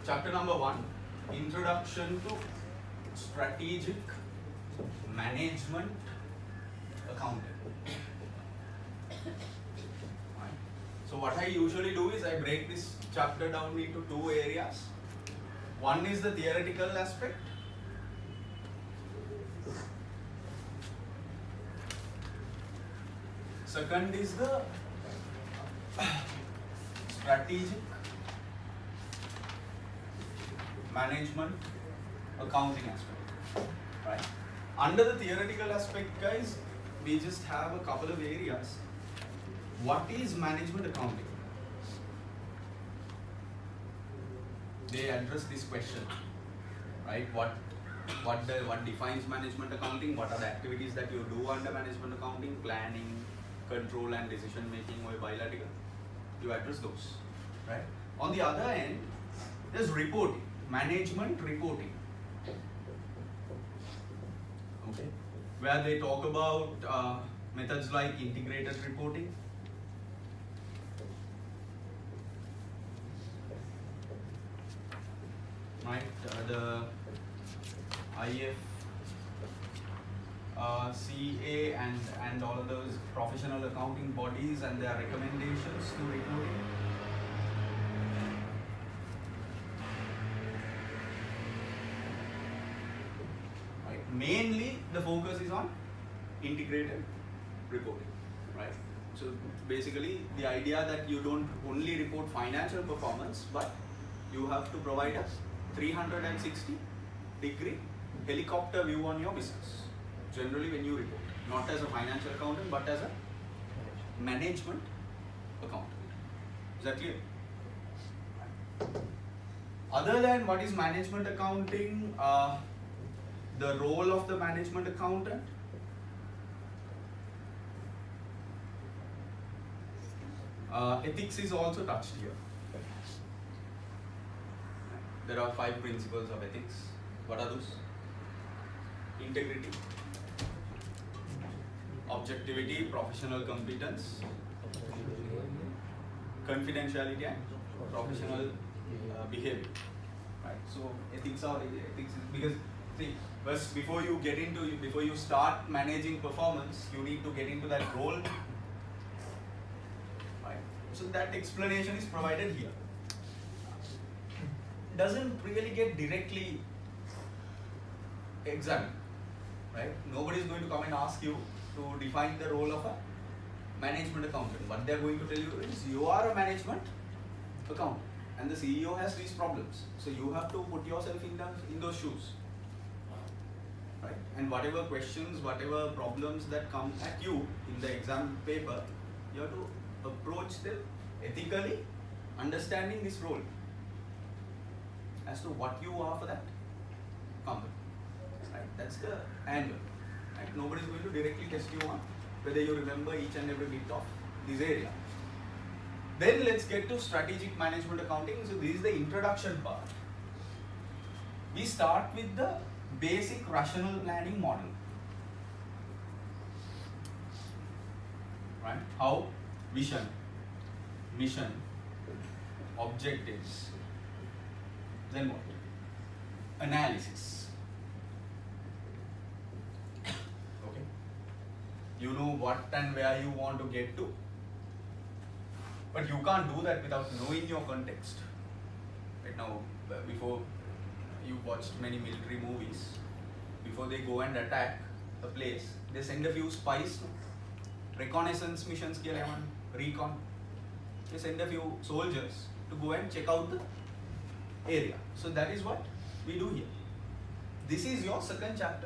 Chapter number 1, Introduction to Strategic Management Accounting. Right. So what I usually do is I break this chapter down into two areas. One is the theoretical aspect. Second is the strategic management accounting aspect, right? Under the theoretical aspect, guys, we just have a couple of areas. What is management accounting? They address this question, right? What defines management accounting? What are the activities that you do under management accounting? Planning, control and decision making, or bilateral. You address those, right? On the other end, there's reporting, management reporting. Okay, where they talk about methods like integrated reporting, right? The IF, CA and all of those professional accounting bodies and their recommendations to reporting. Right. Mainly the focus is on integrated reporting, right? So basically the idea that you don't only report financial performance, but you have to provide a 360-degree helicopter view on your business. Generally when you report, not as a financial accountant, but as a management accountant. Is that clear? Other than what is management accounting, the role of the management accountant, ethics is also touched here. There are 5 principles of ethics. What are those? Integrity, objectivity, professional competence, confidentiality, and professional behavior. Right. So ethics is because see, first before you start managing performance, you need to get into that role. Right. So that explanation is provided here. Doesn't really get directly examined. Right? Nobody is going to come and ask you to define the role of a management accountant. What they are going to tell you is you are a management accountant and the CEO has these problems. So you have to put yourself in those shoes. Right? And whatever questions, whatever problems that come at you in the exam paper, you have to approach them ethically, understanding this role as to what you are for that company. Right? That's the angle. Right? Nobody is going to directly test you on whether you remember each and every bit of this area. Then let's get to strategic management accounting. So this is the introduction part. We start with the basic rational planning model. Right? How vision, mission, objectives, then what? Analysis. Okay. You know what and where you want to get to, but you can't do that without knowing your context. Right now, before you watched many military movies, before they go and attack a place, they send a few spies, reconnaissance missions, recon. They send a few soldiers to go and check out the area. So that is what we do here. This is your second chapter.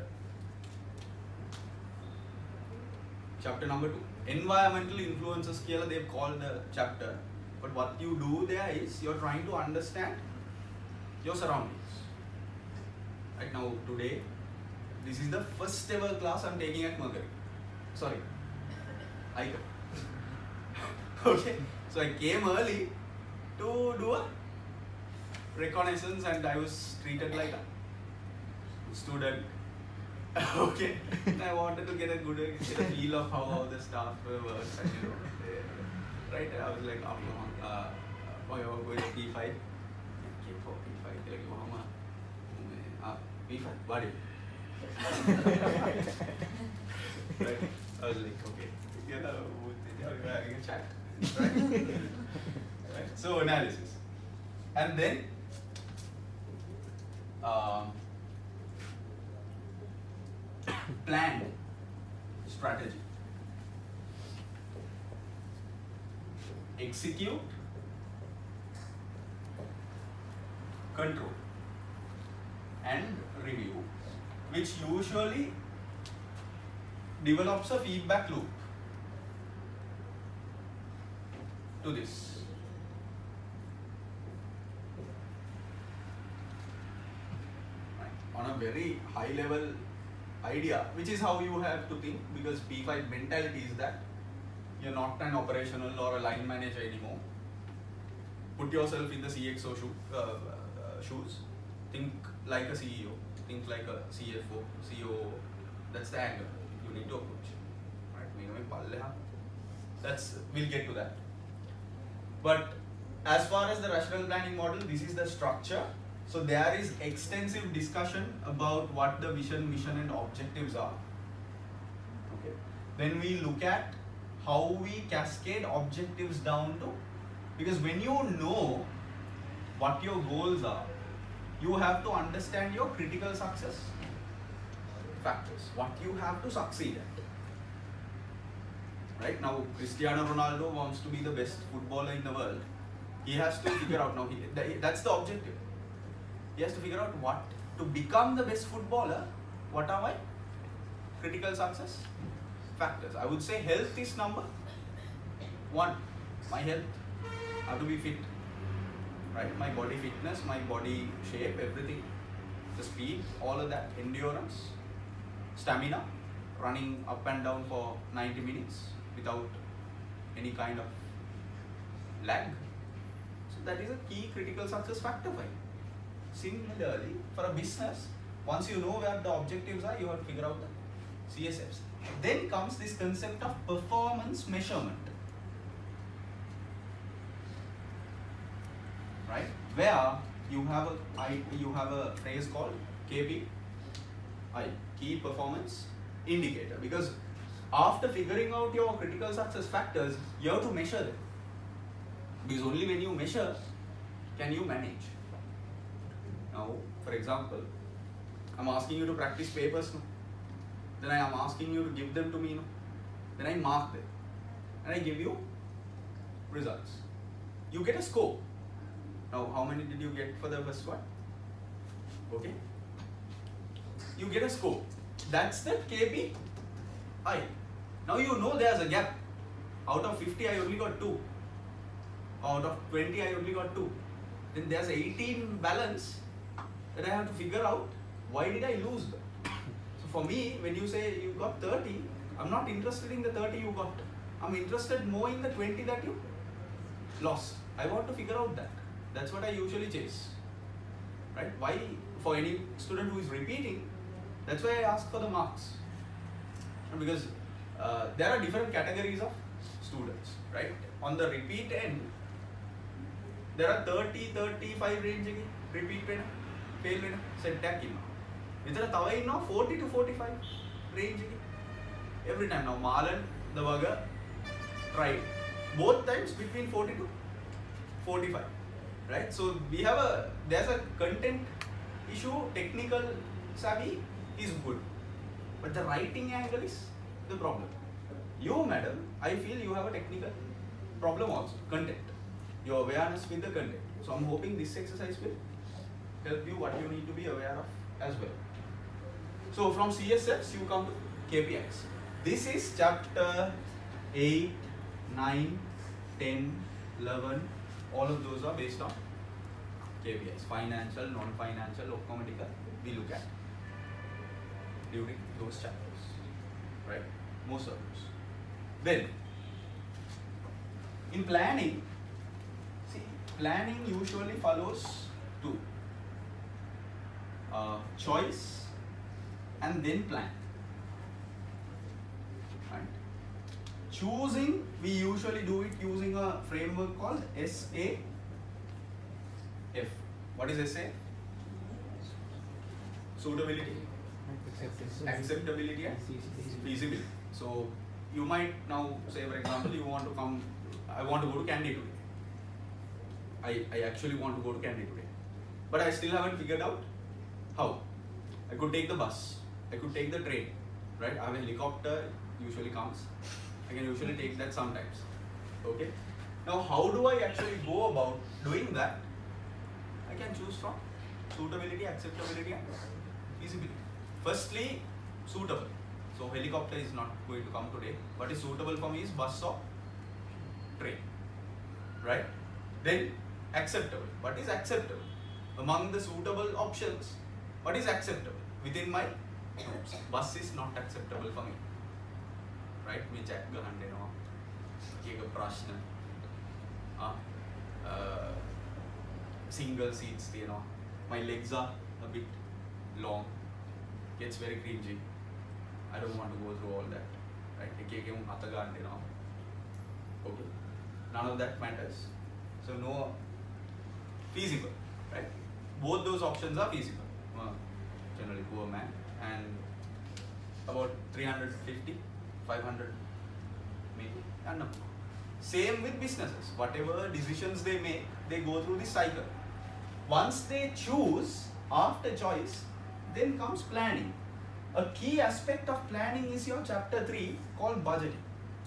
Chapter number 2. Environmental influences they've called the chapter. But what you do there is you're trying to understand your surroundings. Right now, today, this is the first ever class I'm taking at Mercury. Sorry, ICAR. Okay, so I came early to do a reconnaissance and I was treated like a student. Okay, I wanted to get a feel of how the staff works and right, I was like, oh, you're going to P5. K4, P5 කියලා කිව්වම P5 වාඩි. Right? I was like, okay, yeah, we're having a chat. Right? Right? So analysis. And then plan strategy. Execute, control, and review, which usually develops a feedback loop to this. Right. On a very high level idea, which is how you have to think, because P5 mentality is that you're not an operational or a line manager anymore. Put yourself in the CXO shoes. Think like a CEO. Think like a CFO, COO. That's the angle you need to approach. Right? We'll get to that. But as far as the rational planning model, this is the structure. So there is extensive discussion about what the vision, mission, and objectives are. Okay. Then we look at how we cascade objectives down to, because when you know what your goals are, you have to understand your critical success factors, what you have to succeed at. Right now, Cristiano Ronaldo wants to be the best footballer in the world. He has to figure out now, that's the objective. He has to figure out what to become the best footballer. What are my critical success factors? I would say health is number one. My health, I have to be fit. Right? My body fitness, my body shape, everything. The speed, all of that, endurance, stamina, running up and down for 90 minutes without any kind of lag. So that is a key critical success factor for you. Similarly, for a business, once you know where the objectives are, you have to figure out the CSFs. Then comes this concept of performance measurement. Right? Where you have a phrase called KPI, key performance indicator. Because after figuring out your critical success factors, you have to measure them. Because only when you measure can you manage. Now, for example, I'm asking you to practice papers now. Then I am asking you to give them to me now. Then I mark them. And I give you results. You get a score. Now, how many did you get for the first one? Okay. You get a score. That's the KPI. Now you know there's a gap. Out of 50, I only got 2. Out of 20, I only got 2. Then there's 18 balance that I have to figure out why did I lose them. So for me, when you say you got 30, I'm not interested in the 30 you got. I'm interested more in the 20 that you lost. I want to figure out that. That's what I usually chase. Right? Why? For any student who is repeating, that's why I ask for the marks. Because there are different categories of students. Right? On the repeat end, there are 30, 35 range repeat fail set tag in. Is 40 to 45 range every time. Now Marlon, the Vaga tried both times between 40 to 45. Right? So we have there's a content issue, technical savvy is good, but the writing angle is the problem. You, madam, I feel you have a technical problem also, content, your awareness with the content. So I'm hoping this exercise will help you what you need to be aware of as well. So from CSFs you come to KPIs. This is chapter 8, 9, 10, 11, all of those are based on KPIs, financial, non-financial, ocomedical, we look at during those chapters, right? Most of those. Then, in planning, see, planning usually follows two, choice and then plan. Right? Choosing, we usually do it using a framework called SAF, What is SA? Suitability, acceptability, and feasibility. So you might now say, for example, you want to come, I want to go to Kandy today. I actually want to go to Kandy today, but I still haven't figured out how. I could take the bus, I could take the train, right? I have a helicopter, usually comes. I can usually take that sometimes. Okay. Now, how do I actually go about doing that? I can choose from suitability, acceptability, and feasibility. Firstly, suitable. So helicopter is not going to come today. What is suitable for me is bus or train, right? Then acceptable. What is acceptable? Among the suitable options, what is acceptable within my norms? Bus is not acceptable for me, right? Me check ගහන්න එනවා. එක ප්‍රශ්න. Single seats තියෙනවා. My legs are a bit long. Gets very cringy. I don't want to go through all that, right? එක අත ගන්න එනවා. Okay. None of that matters. So no feasible, right? Both those options are feasible. Generally poor man, and about 350, 500 maybe, and no. Same with businesses. Whatever decisions they make, they go through this cycle. Once they choose, after choice, then comes planning. A key aspect of planning is your chapter 3 called budgeting.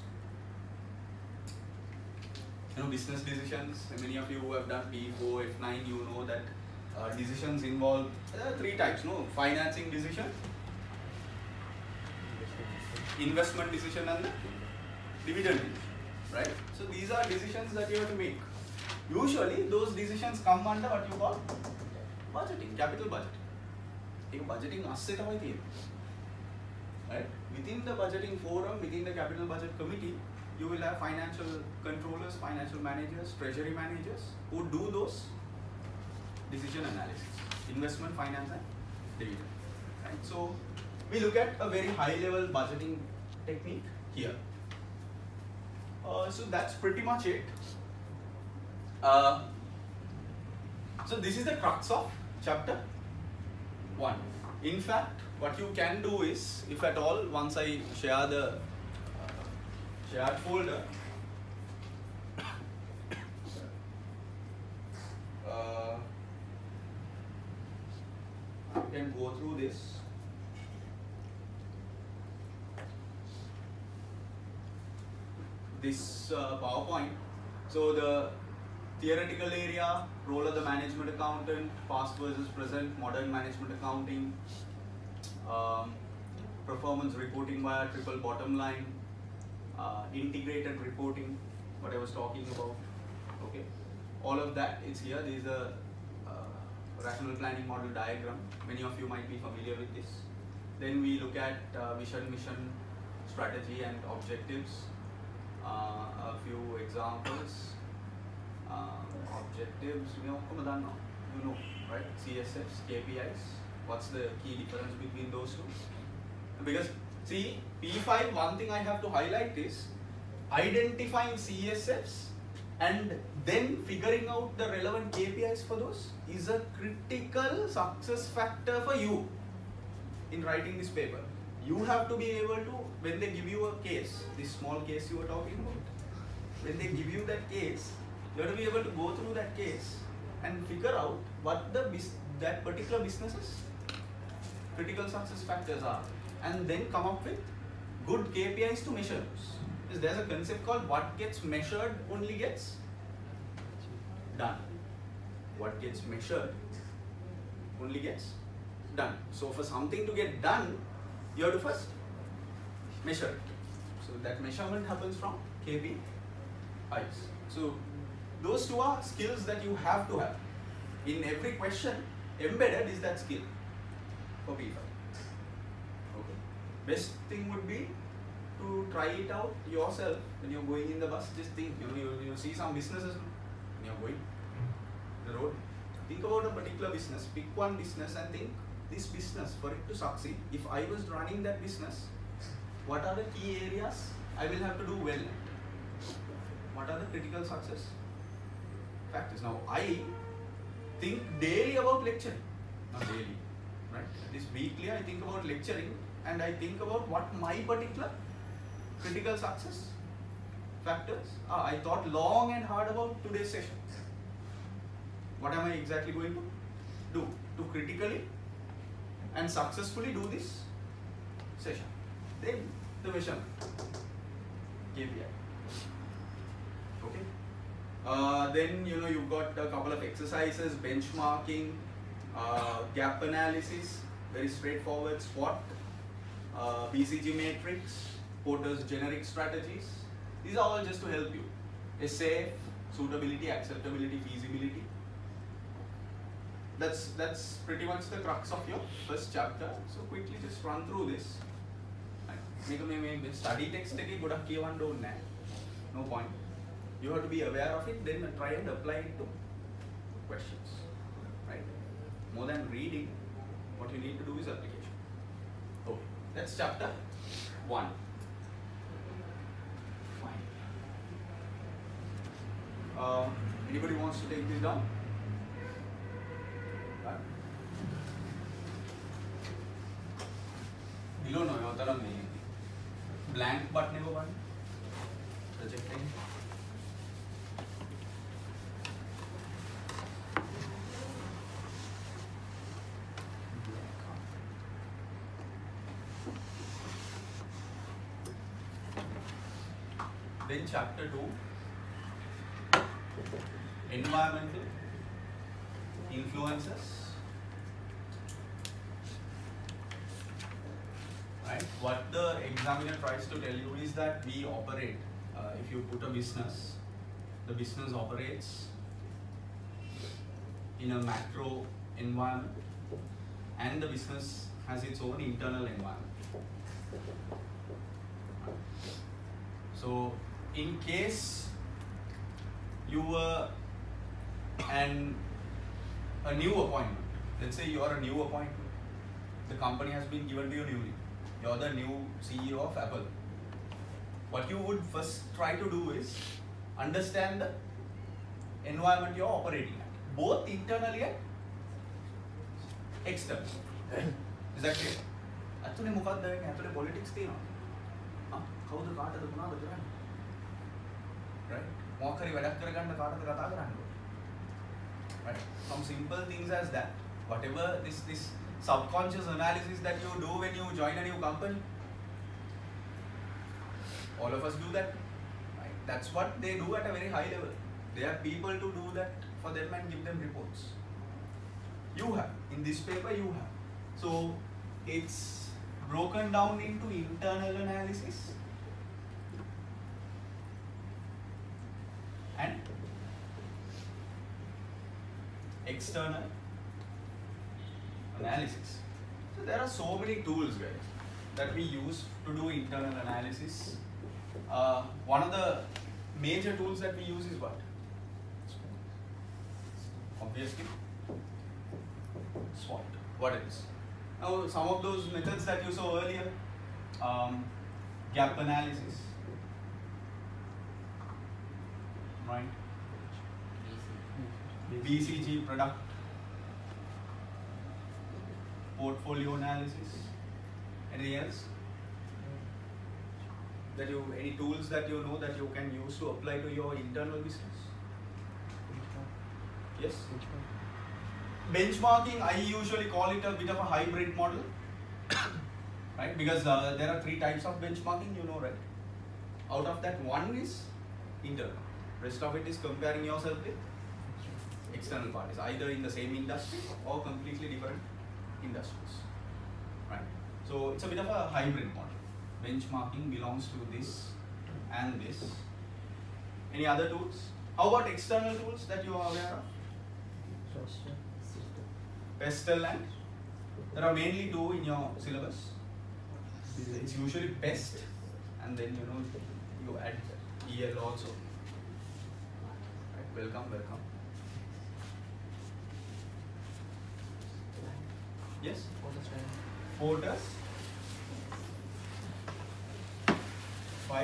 You know, business decisions, many of you who have done P4, F9, you know that decisions involve, there are 3 types, no? Financing decision, investment decision, and the dividend decision, right? So these are decisions that you have to make. Usually those decisions come under what you call budgeting, capital budgeting. एक budgeting asset තමයි තියෙන්නේ, right? Within the budgeting forum, within the capital budget committee, you will have financial controllers, financial managers, treasury managers who do those decision analysis, investment, finance, and dividend. Right? So we look at a very high level budgeting technique here. So that's pretty much it. So this is the crux of chapter 1. In fact, what you can do is, if at all, once I share the shared folder, you can go through this PowerPoint. So the theoretical area, role of the management accountant, past versus present, modern management accounting, performance reporting via triple bottom line, integrated reporting, what I was talking about. Okay, all of that is here. This is a rational planning model diagram. Many of you might be familiar with this. Then we look at vision, mission, strategy, and objectives. A few examples. Objectives, you know, right? CSFs, KPIs. What's the key difference between those two? Because see, P5, one thing I have to highlight is identifying CSFs and then figuring out the relevant KPIs for those is a critical success factor for you in writing this paper. You have to be able to, when they give you a case, this small case you were talking about, when they give you that case, you have to be able to go through that case and figure out what that particular business's critical success factors are, and then come up with good KPIs to measure those. Because there's a concept called what gets measured only gets done. What gets measured only gets done. So for something to get done, you have to first measure it. So that measurement happens from KPIs. So those two are skills that you have to have. In every question, embedded is that skill for P5. Okay. Best thing would be to try it out yourself when you're going in the bus. Just think, you see some businesses when you're going the road. Think about a particular business, pick one business and think, this business, for it to succeed, if I was running that business, what are the key areas I will have to do well at? What are the critical success factors? Now, I think daily about lecturing. Not daily, right? This weekly I think about lecturing, and I think about what my particular critical success factors are. I thought long and hard about today's session. What am I exactly going to do to critically and successfully do this session? Then the measurement, KPI. Okay. Then you've got a couple of exercises: benchmarking, gap analysis, very straightforward, SWOT, BCG matrix, Porter's generic strategies. These are all just to help you. SAF, suitability, acceptability, feasibility. That's pretty much the crux of your first chapter. So quickly just run through this. Study text no point. You have to be aware of it, then try and apply it to questions. Right? More than reading, what you need to do is application. Okay, that's chapter 1. Anybody wants to take this down? Below no, your taraf nahi hai. Blank button ko button. Projecting. Then chapter 2, environmental influences. Right? What the examiner tries to tell you is that we operate, if you put a business, the business operates in a macro environment, and the business has its own internal environment. So in case you were a new appointment, let's say you are a new appointment, the company has been given to you newly, you're the new CEO of Apple. What you would first try to do is understand the environment you're operating at, both internally and externally. Is that clear? Actually, politics thing. Right? Some simple things as that. Whatever this subconscious analysis that you do when you join a new company, all of us do that. Right? That's what they do at a very high level. They have people to do that for them and give them reports. You have. In this paper, you have. So it's broken down into internal analysis and external analysis. So there are so many tools, guys, that we use to do internal analysis. One of the major tools that we use is what? Obviously, SWOT. What else? Now, some of those methods that you saw earlier, gap analysis, right? BCG, product portfolio analysis. Anything else? Any tools that you know that you can use to apply to your internal business? Yes? Benchmarking, I usually call it a bit of a hybrid model, right? Because there are 3 types of benchmarking, you know, right? Out of that, one is internal. Rest of it is comparing yourself with external parties, either in the same industry or completely different industries, right? So it's a bit of a hybrid model. Benchmarking belongs to this and this. Any other tools? How about external tools that you are aware of? PESTEL, and there are mainly 2 in your syllabus. It's usually PEST, and then you add EL also. Right, welcome. Yes? Porter's 5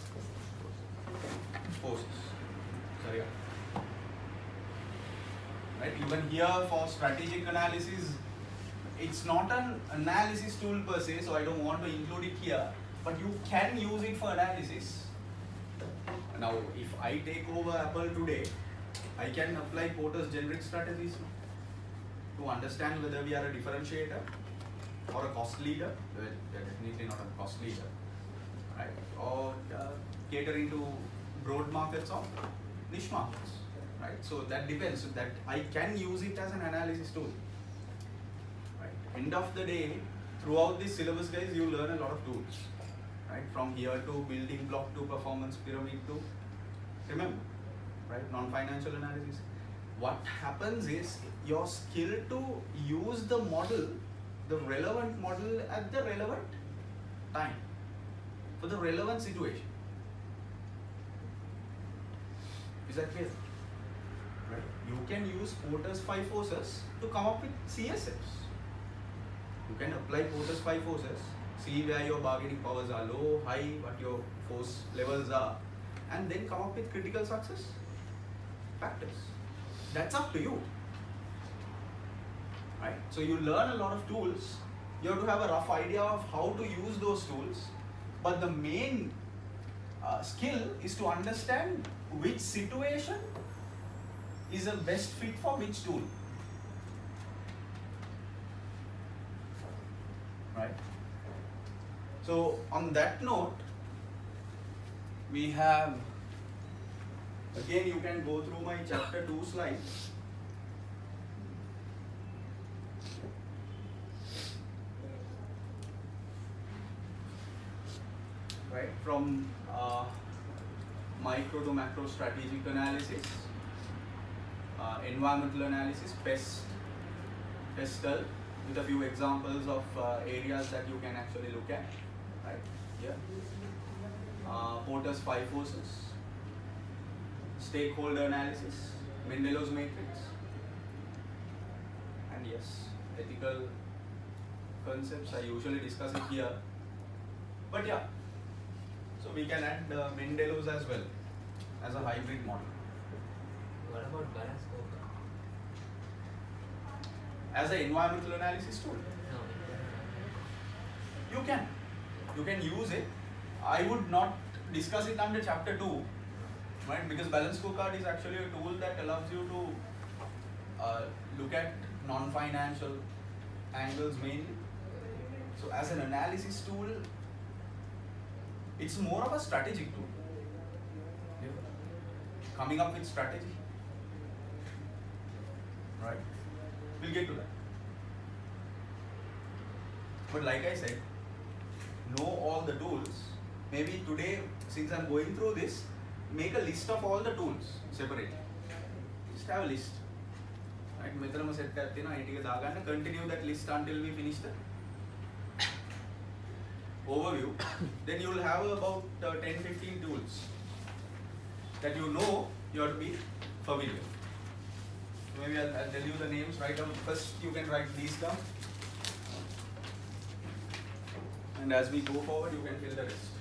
forces. Sorry. right? Even here for strategic analysis, it's not an analysis tool per se, so I don't want to include it here, but you can use it for analysis. Now, if I take over Apple today, I can apply Porter's generic strategies to understand whether we are a differentiator or a cost leader. Well, we are definitely not a cost leader, right? Or catering to broad markets or niche markets, right? So that depends. That I can use it as an analysis tool, right? End of the day, throughout this syllabus, guys, you learn a lot of tools, right? From here to building block to performance pyramid to, remember, right? Non-financial analysis. What happens is your skill to use the model, the relevant model at the relevant time for the relevant situation. Is that clear? Right? You can use Porter's 5 forces to come up with CSFs. You can apply Porter's 5 forces, see where your bargaining powers are low, high, what your force levels are, and then come up with critical success factors. That's up to you. Right? So you learn a lot of tools. You have to have a rough idea of how to use those tools, but the main skill is to understand which situation is the best fit for which tool. Right? So on that note, we have, again you can go through my chapter 2 slides. Right, from micro to macro strategic analysis, environmental analysis, PESTEL, with a few examples of areas that you can actually look at, right? Yeah. Porter's 5 forces, stakeholder analysis, Mendelow's matrix, and yes, ethical concepts. I usually discuss it here, but yeah. So we can add Mendelow's as well as a hybrid model. What about balance scorecard? As an environmental analysis tool? No. You can use it. I would not discuss it under chapter 2, right? Because balance scorecard is actually a tool that allows you to look at non-financial angles mainly. So as an analysis tool, it's more of a strategic tool. Coming up with strategy. Right? We'll get to that. But like I said, know all the tools. Maybe today, since I'm going through this, make a list of all the tools separately. Just have a list. Right? Continue that list until we finish the overview. Then you will have about 10-15 tools that you know you have to be familiar. Maybe I'll tell you the names. Write down. First, you can write these down, and as we go forward, you can fill the rest.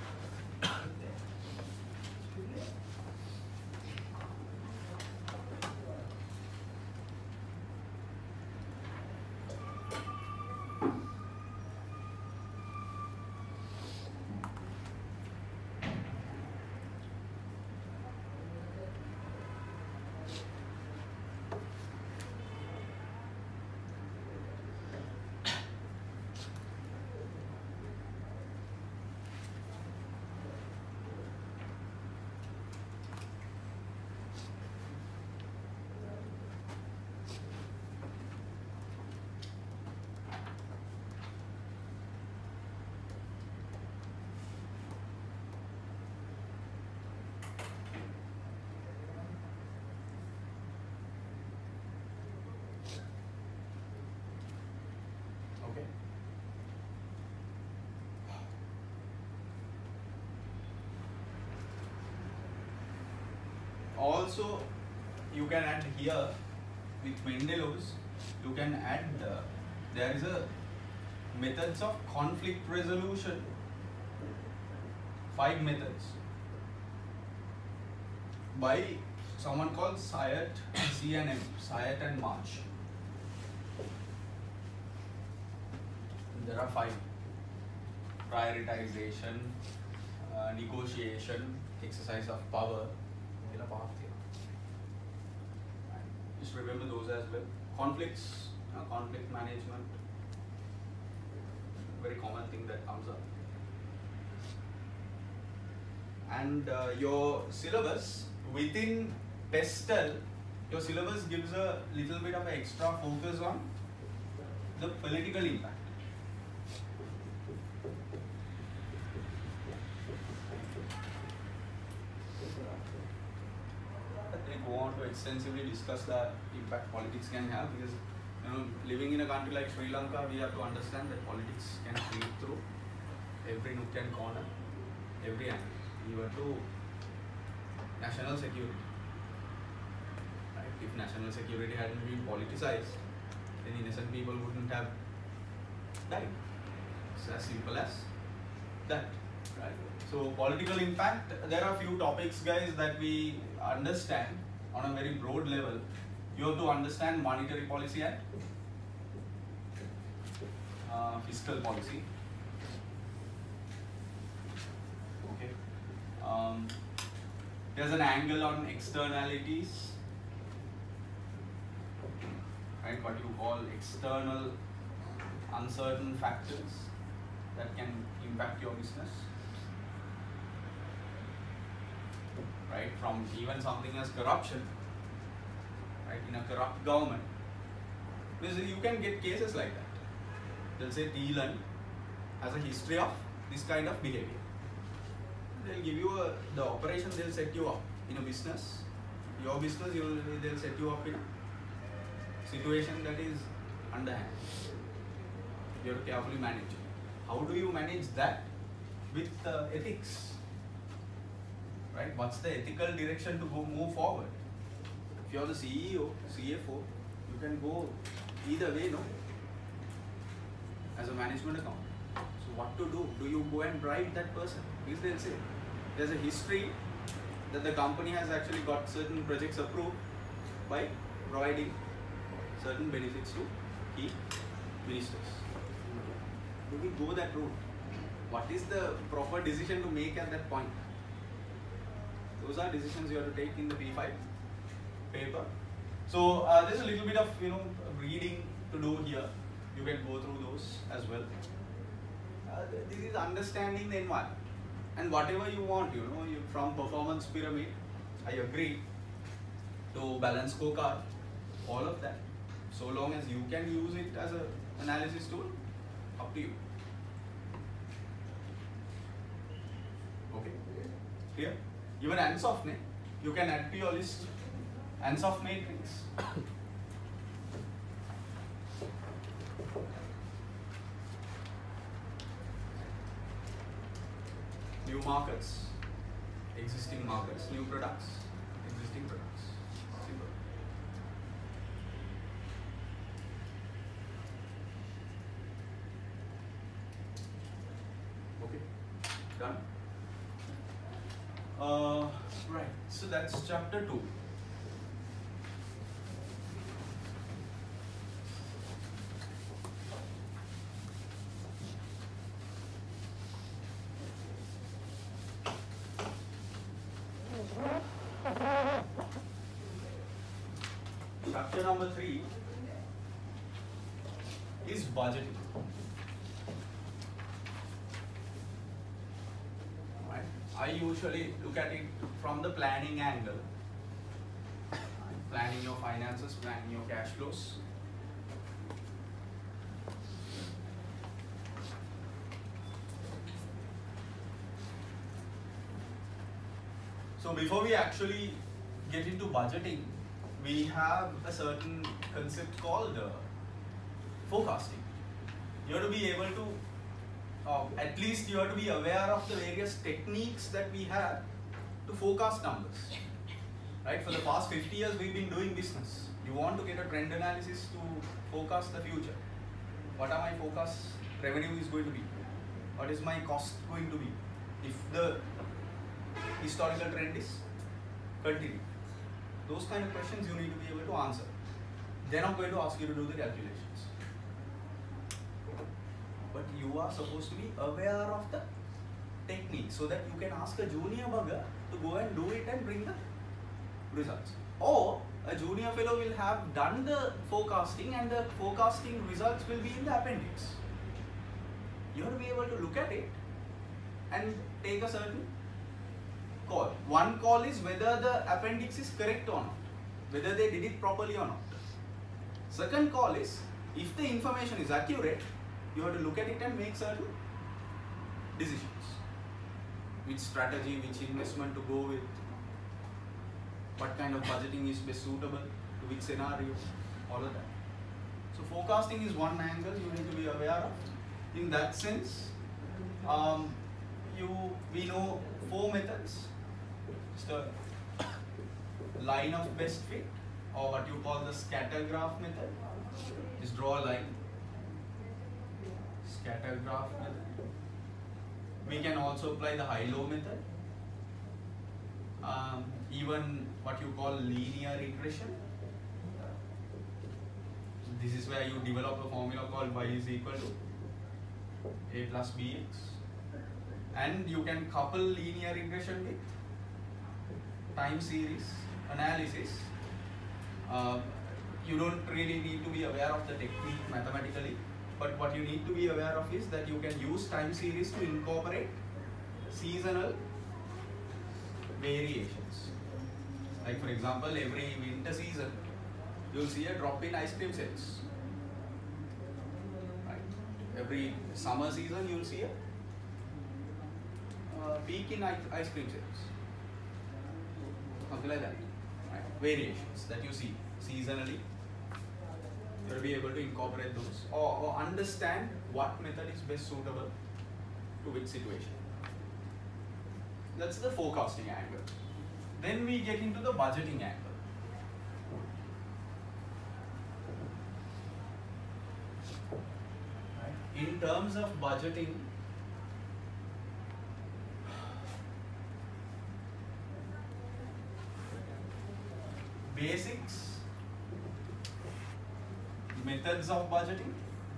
Also, you can add here with Mendelow's, you can add there is a methods of conflict resolution, 5 methods by someone called Syed, CNM, Syed and March. There are 5: prioritization, negotiation, exercise of power. Just remember those as well. Conflicts, conflict management, very common thing that comes up. And your syllabus within PESTEL, your syllabus gives a little bit of an extra focus on the political impact. They go on to extensively discuss the impact politics can have, because living in a country like Sri Lanka, we have to understand that politics can creep through every nook and corner, every angle, even to national security. Right? If national security hadn't been politicized, then innocent people wouldn't have died. It's as simple as that. Right? So political impact, there are a few topics, guys, that we understand on a very broad level. You have to understand monetary policy and fiscal policy. Okay. There's an angle on externalities, right? What you call external uncertain factors that can impact your business, right? From even something as corruption, right? In a corrupt government, because you can get cases like that. They'll say Deelan has a history of this kind of behavior. They'll give you the operation, they'll set you up in a business. Your business, they'll set you up in a situation that is underhand. You have to carefully manage it. How do you manage that with ethics? Right? What's the ethical direction to move forward? If you're the CEO, CFO, you can go either way, no? As a management account. So what to do? Do you go and bribe that person? Because they'll say there's a history that the company has actually got certain projects approved by providing certain benefits to key ministers. Do we go that route? What is the proper decision to make at that point? Those are decisions you have to take in the P5 paper. So there's a little bit of reading to do here. You can go through those as well. This is understanding the environment, and whatever you want, from performance pyramid, I agree, to balance scorecard, all of that. So long as you can use it as an analysis tool, up to you. Okay, clear? Even Ansoff, you can add to your list. Ansoff matrix. New markets, existing markets, new products, existing products. Simple. Okay, done. Right, so that's chapter 2. Chapter number 3 is budgeting. Right. I usually look at it from the planning angle. Planning your finances, planning your cash flows. So before we actually get into budgeting, we have a certain concept called forecasting. You have to be able to, at least you have to be aware of the various techniques that we have to forecast numbers. Right? For the past 50 years we've been doing business. You want to get a trend analysis to forecast the future. What are my forecast revenue is going to be? What is my cost going to be? If the historical trend is continuing. Those kind of questions you need to be able to answer. They're not going to ask you to do the calculations. But you are supposed to be aware of the technique so that you can ask a junior bugger to go and do it and bring the results. Or a junior fellow will have done the forecasting and the forecasting results will be in the appendix. You have to be able to look at it and take a certain call. One call is whether the appendix is correct or not, whether they did it properly or not. Second call is, if the information is accurate, you have to look at it and make certain decisions. Which strategy, which investment to go with, what kind of budgeting is best suitable to which scenario, all of that. So forecasting is one angle you need to be aware of. In that sense, we know 4 methods. Just a line of best fit, or what you call the scatter graph method. Just draw a line. Scatter graph method. We can also apply the high-low method. Even what you call linear regression. This is where you develop a formula called y is equal to a plus bx. And you can couple linear regression with time series analysis. You don't really need to be aware of the technique mathematically, but what you need to be aware of is that you can use time series to incorporate seasonal variations. Like for example, every winter season, you'll see a drop in ice cream sales. Right? Every summer season, you'll see a peak in ice cream sales. Something like that. Right? Variations that you see seasonally. You will be able to incorporate those or understand what method is best suitable to which situation. That's the forecasting angle. Then we get into the budgeting angle. Right? In terms of budgeting, basics, methods of budgeting,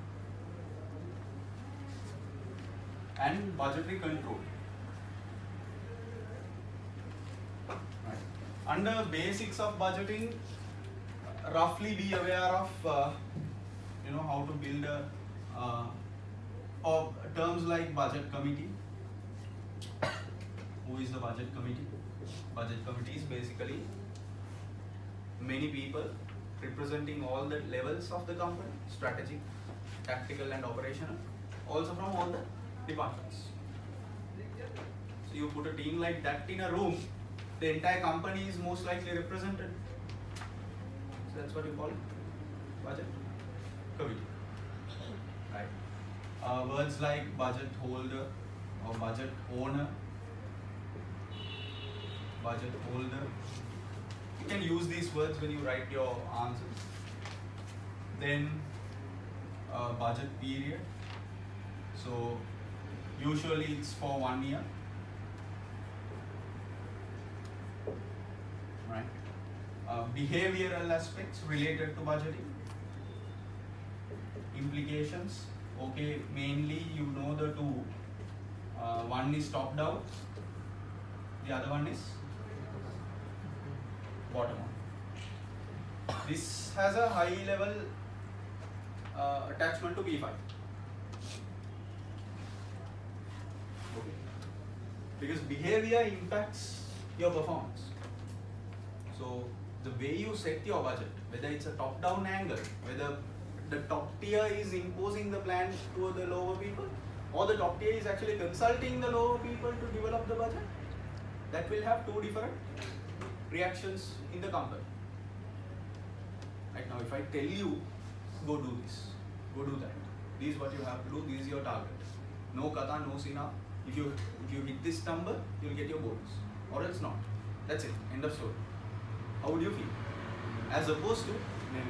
and budgetary control. Right. Under basics of budgeting, roughly be aware of how to build a or terms like budget committee. Who is the budget committee? Budget committee is basically many people representing all the levels of the company, strategic, tactical and operational, also from all the departments. So you put a team like that in a room, the entire company is most likely represented. So that's what you call it, budget committee. Right? Words like budget holder or budget owner, budget holder. You can use these words when you write your answers. Then budget period. So usually it's for 1 year. Right. Behavioral aspects related to budgeting. Implications. Okay, mainly you know the two. One is top down. The other one is bottom up. This has a high level attachment to P5. Okay. Because behavior impacts your performance. So the way you set your budget, whether it's a top-down angle, whether the top tier is imposing the plan to the lower people, or the top tier is actually consulting the lower people to develop the budget, that will have two different reactions in the company. Right now, if I tell you, go do this, go do that, this is what you have to do, this is your target. No kata, no sina. If you hit this number, you will get your bonus, or else not. That's it. End of story. How would you feel? As opposed to,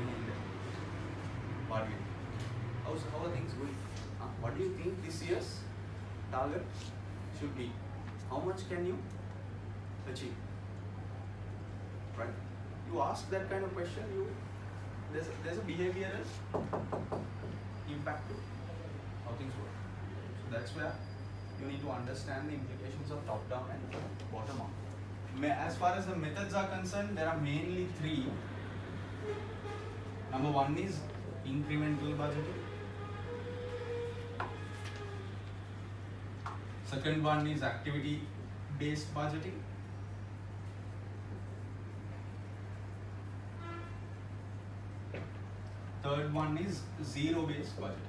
how are things going? What do you think this year's target should be? How much can you achieve? Right? to ask that kind of question, there's a behavioral impact to how things work. So that's where you need to understand the implications of top-down and bottom-up. As far as the methods are concerned, there are mainly three. Number one is incremental budgeting. Second one is activity-based budgeting. Third one is zero-based budgeting.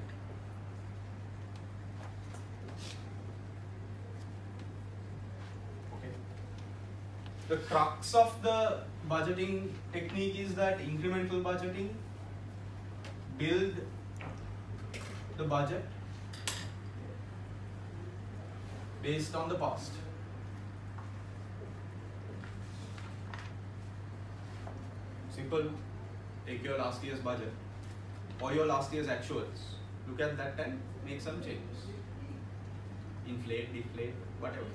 The crux of the budgeting technique is that incremental budgeting, build the budget based on the past. Simple, take your last year's budget or your last year's actuals, look at that and make some changes. Inflate, deflate, whatever.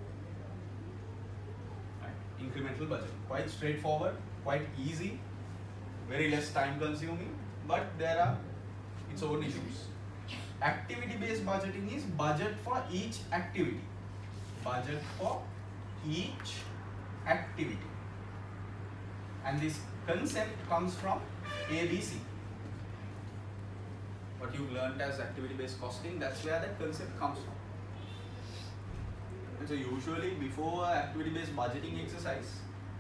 Incremental budget, quite straightforward, quite easy, very less time consuming, but there are its own issues. Activity based budgeting is budget for each activity. Budget for each activity. And this concept comes from ABC. What you learned as activity based costing, that's where that concept comes from. So usually before activity-based budgeting exercise,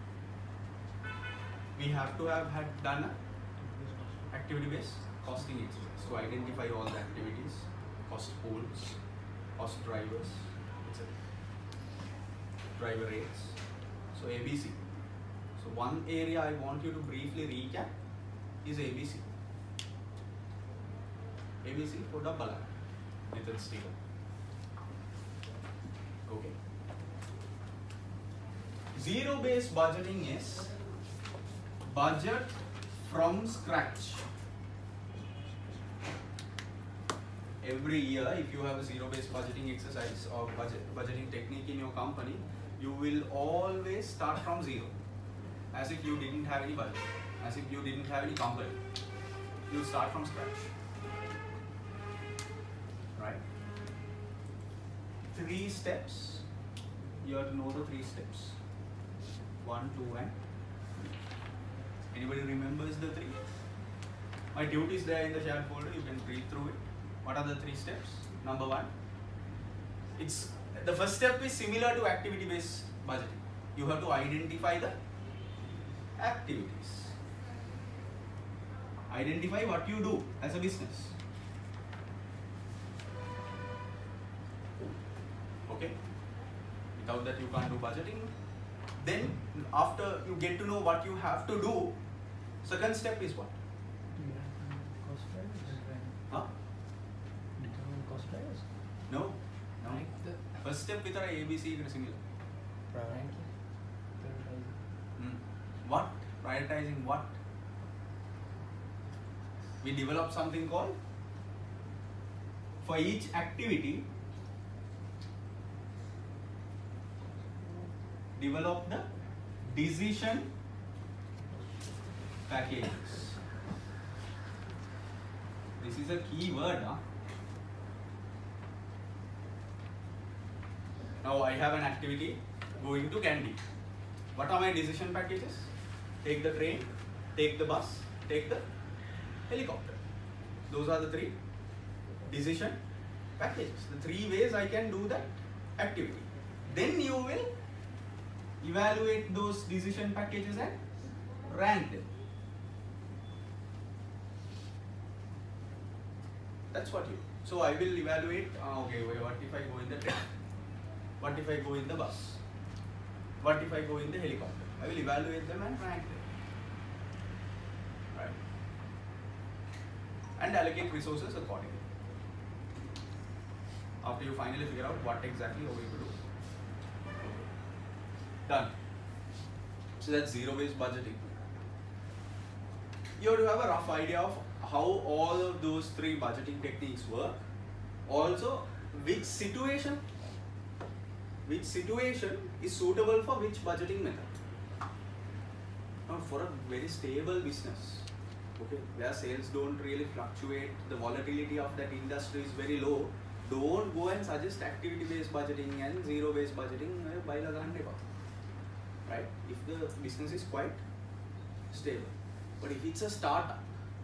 we have to have done a activity-based costing exercise to identify all the activities, cost pools, cost drivers, etc. Driver rates. So ABC. So one area I want you to briefly recap is ABC. ABC for the Balak method statement. Okay. Zero-based budgeting is budget from scratch. Every year, if you have a zero-based budgeting exercise or budgeting technique in your company, you will always start from zero, as if you didn't have any budget, as if you didn't have any company. You start from scratch, right? 3 steps. You have to know the 3 steps. 1, 2, and anybody remembers the 3? My duty is there in the shared folder. You can read through it. What are the 3 steps? Number 1. The first step is similar to activity-based budgeting. You have to identify the activities. Identify what you do as a business. Okay? Without that you can't do budgeting. Then after you get to know what you have to do, second step is what? Huh? Determine cost drivers. No. First step with our ABC is similar. What? Prioritizing what? We develop something called, for each activity, develop the decision packages. This is a key word. Huh? Now I have an activity going to Kandy. What are my decision packages? Take the train, take the bus, take the helicopter. Those are the 3 decision packages. The 3 ways I can do that activity. Then you will evaluate those decision packages and rank them. That's what you do. So I will evaluate, okay, what if I go in the train? What if I go in the bus? What if I go in the helicopter? I will evaluate them and rank them. Right? And allocate resources accordingly. After you finally figure out what exactly are we going to do. Done. So that's zero-based budgeting. You have to have a rough idea of how all of those 3 budgeting techniques work. Also, which situation is suitable for which budgeting method. Now, for a very stable business, okay, where sales don't really fluctuate, the volatility of that industry is very low, don't go and suggest activity-based budgeting and zero-based budgeting. Right? If the business is quite stable. But if it's a startup,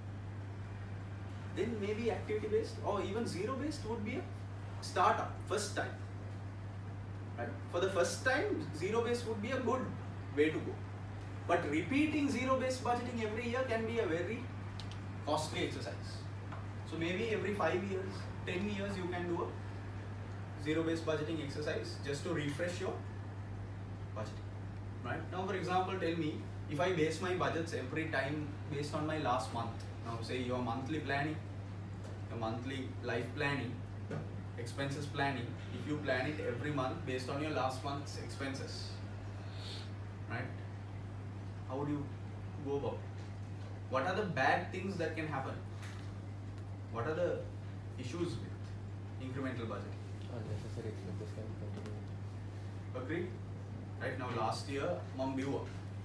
then maybe activity-based or even zero-based would be a startup, first time. Right? For the first time, zero-based would be a good way to go. But repeating zero-based budgeting every year can be a very costly exercise. So maybe every 5 years, 10 years you can do a zero-based budgeting exercise just to refresh your budgeting. Right? Now for example, tell me, if I base my budgets every time based on my last month, now say your monthly planning, your monthly life planning, expenses planning, if you plan it every month based on your last month's expenses, right? How would you go about it? What are the bad things that can happen? What are the issues with incremental budgeting? Unnecessary expenses can continue. Agree? Right now, last year, mum biwa.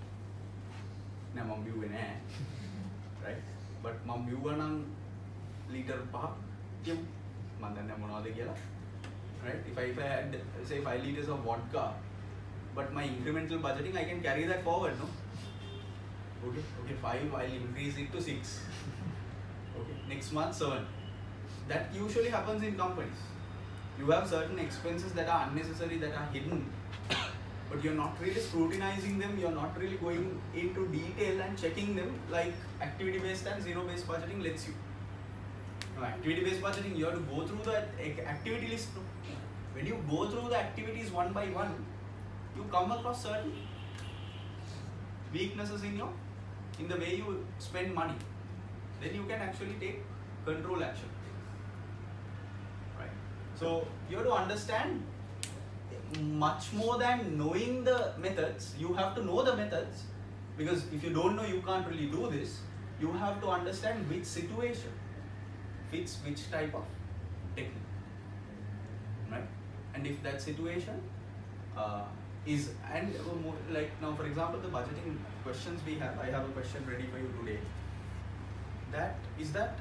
Na mum biwa na, right? But mum biwa nang liter pa, kyun? Mandan na muna de gela, right? If I had say 5 liters of vodka, but my incremental budgeting, I can carry that forward, no? Okay, 5, I'll increase it to 6. Okay, next month 7. That usually happens in companies. You have certain expenses that are unnecessary, that are hidden, but you're not really scrutinizing them, you're not really going into detail and checking them like activity-based and zero-based budgeting lets you. Now, activity-based budgeting, you have to go through the activity list. When you go through the activities one by one, you come across certain weaknesses in the way you spend money. Then you can actually take control action. Right? So you have to understand much more than knowing the methods. You have to know the methods, because if you don't know, you can't really do this. You have to understand which situation fits which type of technique. Right? And if that situation is, and like now for example the budgeting questions we have, I have a question ready for you today. That is that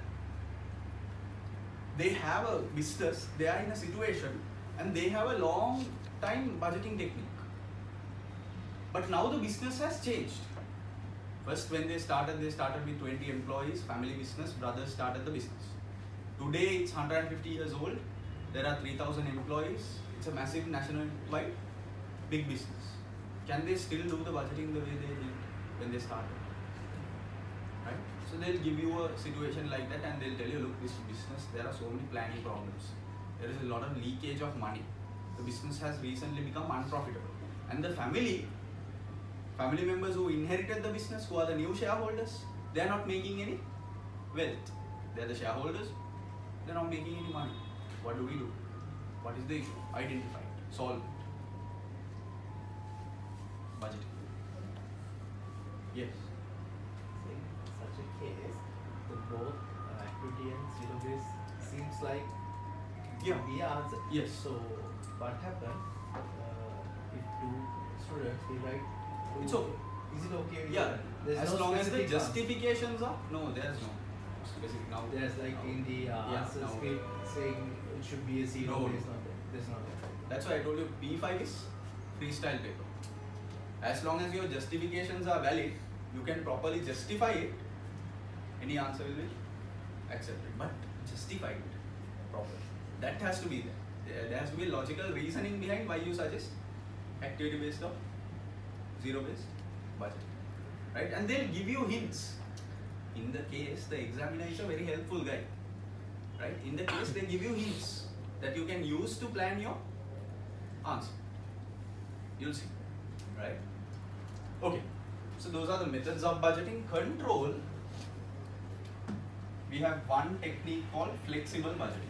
they have a business, they are in a situation and they have a long time budgeting technique. But now the business has changed. First when they started with 20 employees, family business, brothers started the business. Today it's 150 years old, there are 3,000 employees, it's a massive national-wide big business. Can they still do the budgeting the way they did when they started? Right? So they'll give you a situation like that and they'll tell you, look, this business, there are so many planning problems. There is a lot of leakage of money. The business has recently become unprofitable. And the family members who inherited the business, who are the new shareholders, they are not making any wealth. They are the shareholders, they are not making any money. What do we do? What is the issue? Identify it, solve it. Budgeting. Yes. So in such a case, the both activity and zero base seems like Yeah. be answer. Yes. So what happens if two students we write? It's okay. Is it okay? with Yeah. that? There's As no long as the specific answer. justifications are, no, there's no specific now. There's like now. in the Yeah, answer now. script saying it should be a zero No. base, not that. There's not that. That's why I told you P5 is freestyle paper. As long as your justifications are valid, you can properly justify it, any answer will be accepted. But justify it properly. That has to be there. There has to be logical reasoning behind why you suggest activity based or zero based budget. Right? And they'll give you hints. In the case, the examiner is a very helpful guy. Right? In the case, they give you hints that you can use to plan your answer. You'll see. Right? Okay. So those are the methods of budgeting. Control. We have one technique called flexible budgeting.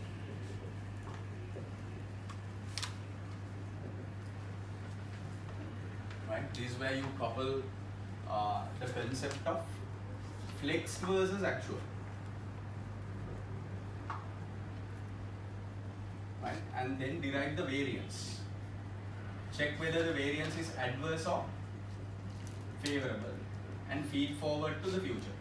Right? This is where you couple the concept of flexed versus actual. Right? And then derive the variance. Check whether the variance is adverse or favorable. and feed forward to the future.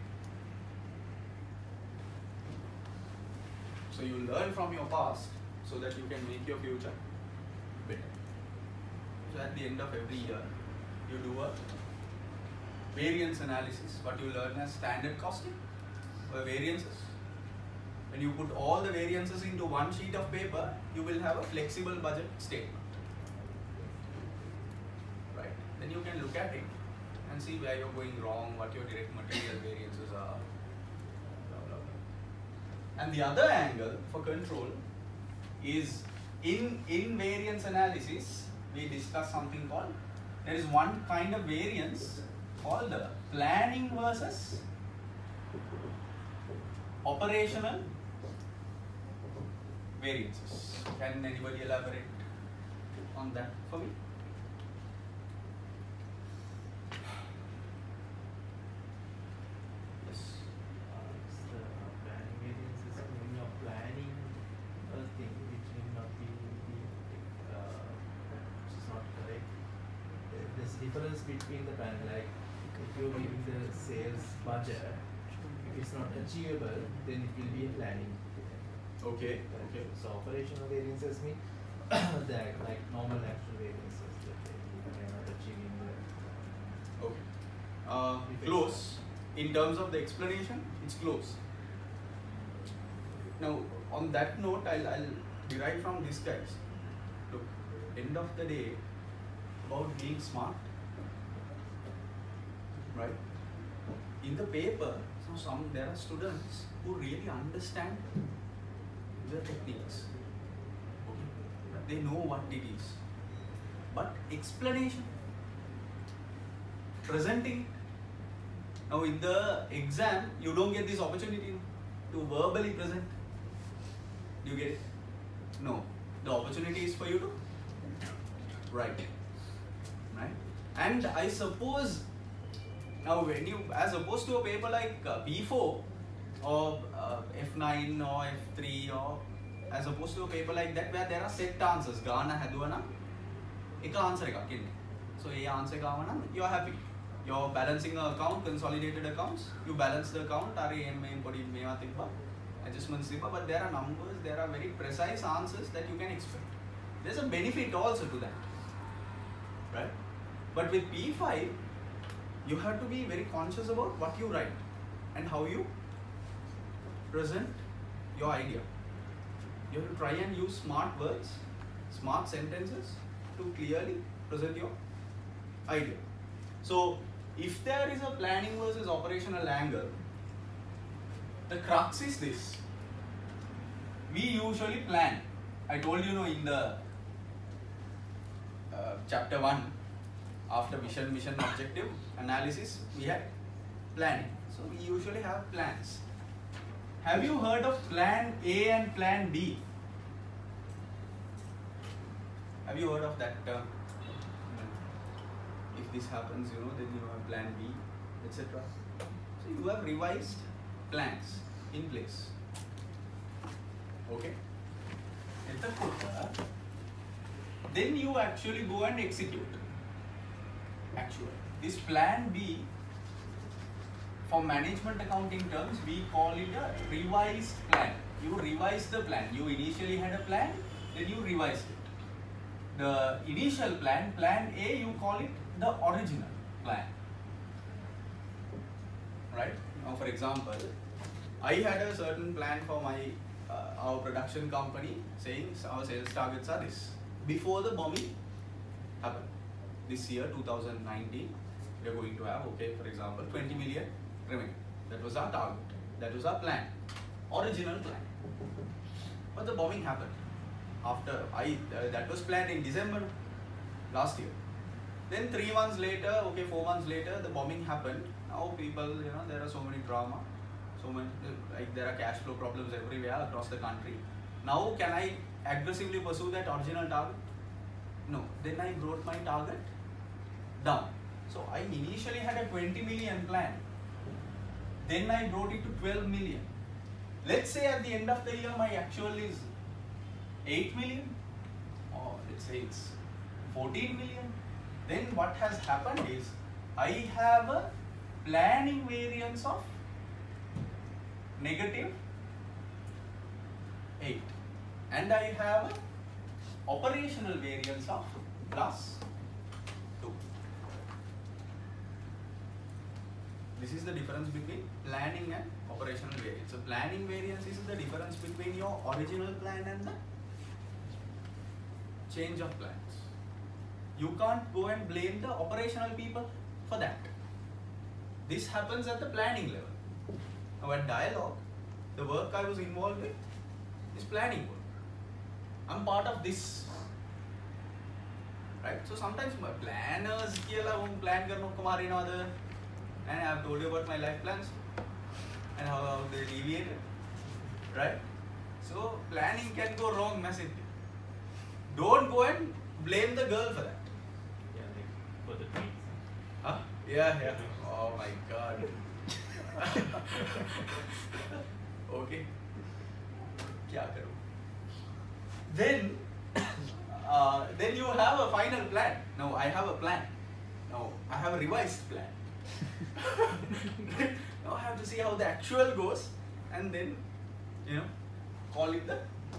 So you learn from your past so that you can make your future better. So at the end of every year, you do a variance analysis, what you learn as standard costing or variances. When you put all the variances into one sheet of paper, you will have a flexible budget statement. Right? Then you can look at it and see where you're going wrong, what your direct material variances are, blah, blah, blah. And the other angle for control is in variance analysis, we discuss something called, there is one kind of variance called the planning versus operational variances. Can anybody elaborate on that for me? Yes. It's the planning variance is when you're planning a thing which may not be, which is not correct. There's difference between the plan, like if you're giving the sales budget, if it's not achievable, then it will be a planning. Okay. Okay. So operational variances mean that like normal actual variances that they are not achieving the. Okay. Close. In terms of the explanation, it's close. Now, on that note, I'll derive from this, guys. Look, end of the day, about being smart, right? In the paper, so there are students who really understand the techniques. Okay? They know what it is. But explanation, presenting. Now in the exam, you don't get this opportunity to verbally present. Do you get it? No. The opportunity is for you to write. Right? And I suppose, now when you, as opposed to a paper like P4 or F9 or F3 or as opposed to a paper like that where there are set answers, Gana Haduana, ek answer ekak kinne. So a answer gawana, you are happy. You're balancing an account, consolidated accounts, you balance the account, adjustments, but there are numbers, there are very precise answers that you can expect. There's a benefit also to that, right? But with P5, you have to be very conscious about what you write and how you present your idea. You have to try and use smart words, smart sentences to clearly present your idea. So, if there is a planning versus operational angle, the crux is this. We usually plan. I told you, in the chapter 1, after vision, mission, objective analysis, we had planning. So, we usually have plans. Have you heard of plan A and plan B? Have you heard of that term? If this happens, then you have plan B, etc. So you have revised plans in place. Okay? Then you actually go and execute. Actually, this plan B, for management accounting terms, we call it a revised plan. You revise the plan. You initially had a plan, then you revised it. The initial plan, plan A, you call it the original plan. Right? Now, for example, I had a certain plan for my our production company, saying our sales targets are this. Before the bombing happened, this year 2019, we are going to have, for example, 20 million revenue. That was our target. That was our plan, original plan. But the bombing happened. After that was planned in December last year. Then 3 months later, 4 months later, the bombing happened. Now people, there are so many drama, so many, like there are cash flow problems everywhere across the country. Now can I aggressively pursue that original target? No. Then I brought my target down. So I initially had a 20 million plan. Then I brought it to 12 million. Let's say at the end of the year my actual is 8 million, or let's say it's 14 million. Then what has happened is I have a planning variance of -8, and I have a operational variance of +2. This is the difference between planning and operational variance. So planning variance is the difference between your original plan and the change of plans. You can't go and blame the operational people for that. This happens at the planning level. Now at Dialog, the work I was involved with is planning work. I'm part of this. Right? So sometimes my planners plan karno and I have told you about my life plans and how they deviated. Right? So planning can go wrong massively. Don't go and blame the girl for that. Yeah, like for the tweets. Huh? Yeah. Oh my god. Okay. Kya karu? Then you have a final plan. Now I have a plan. Now I have a revised plan. Now I have to see how the actual goes and then call it the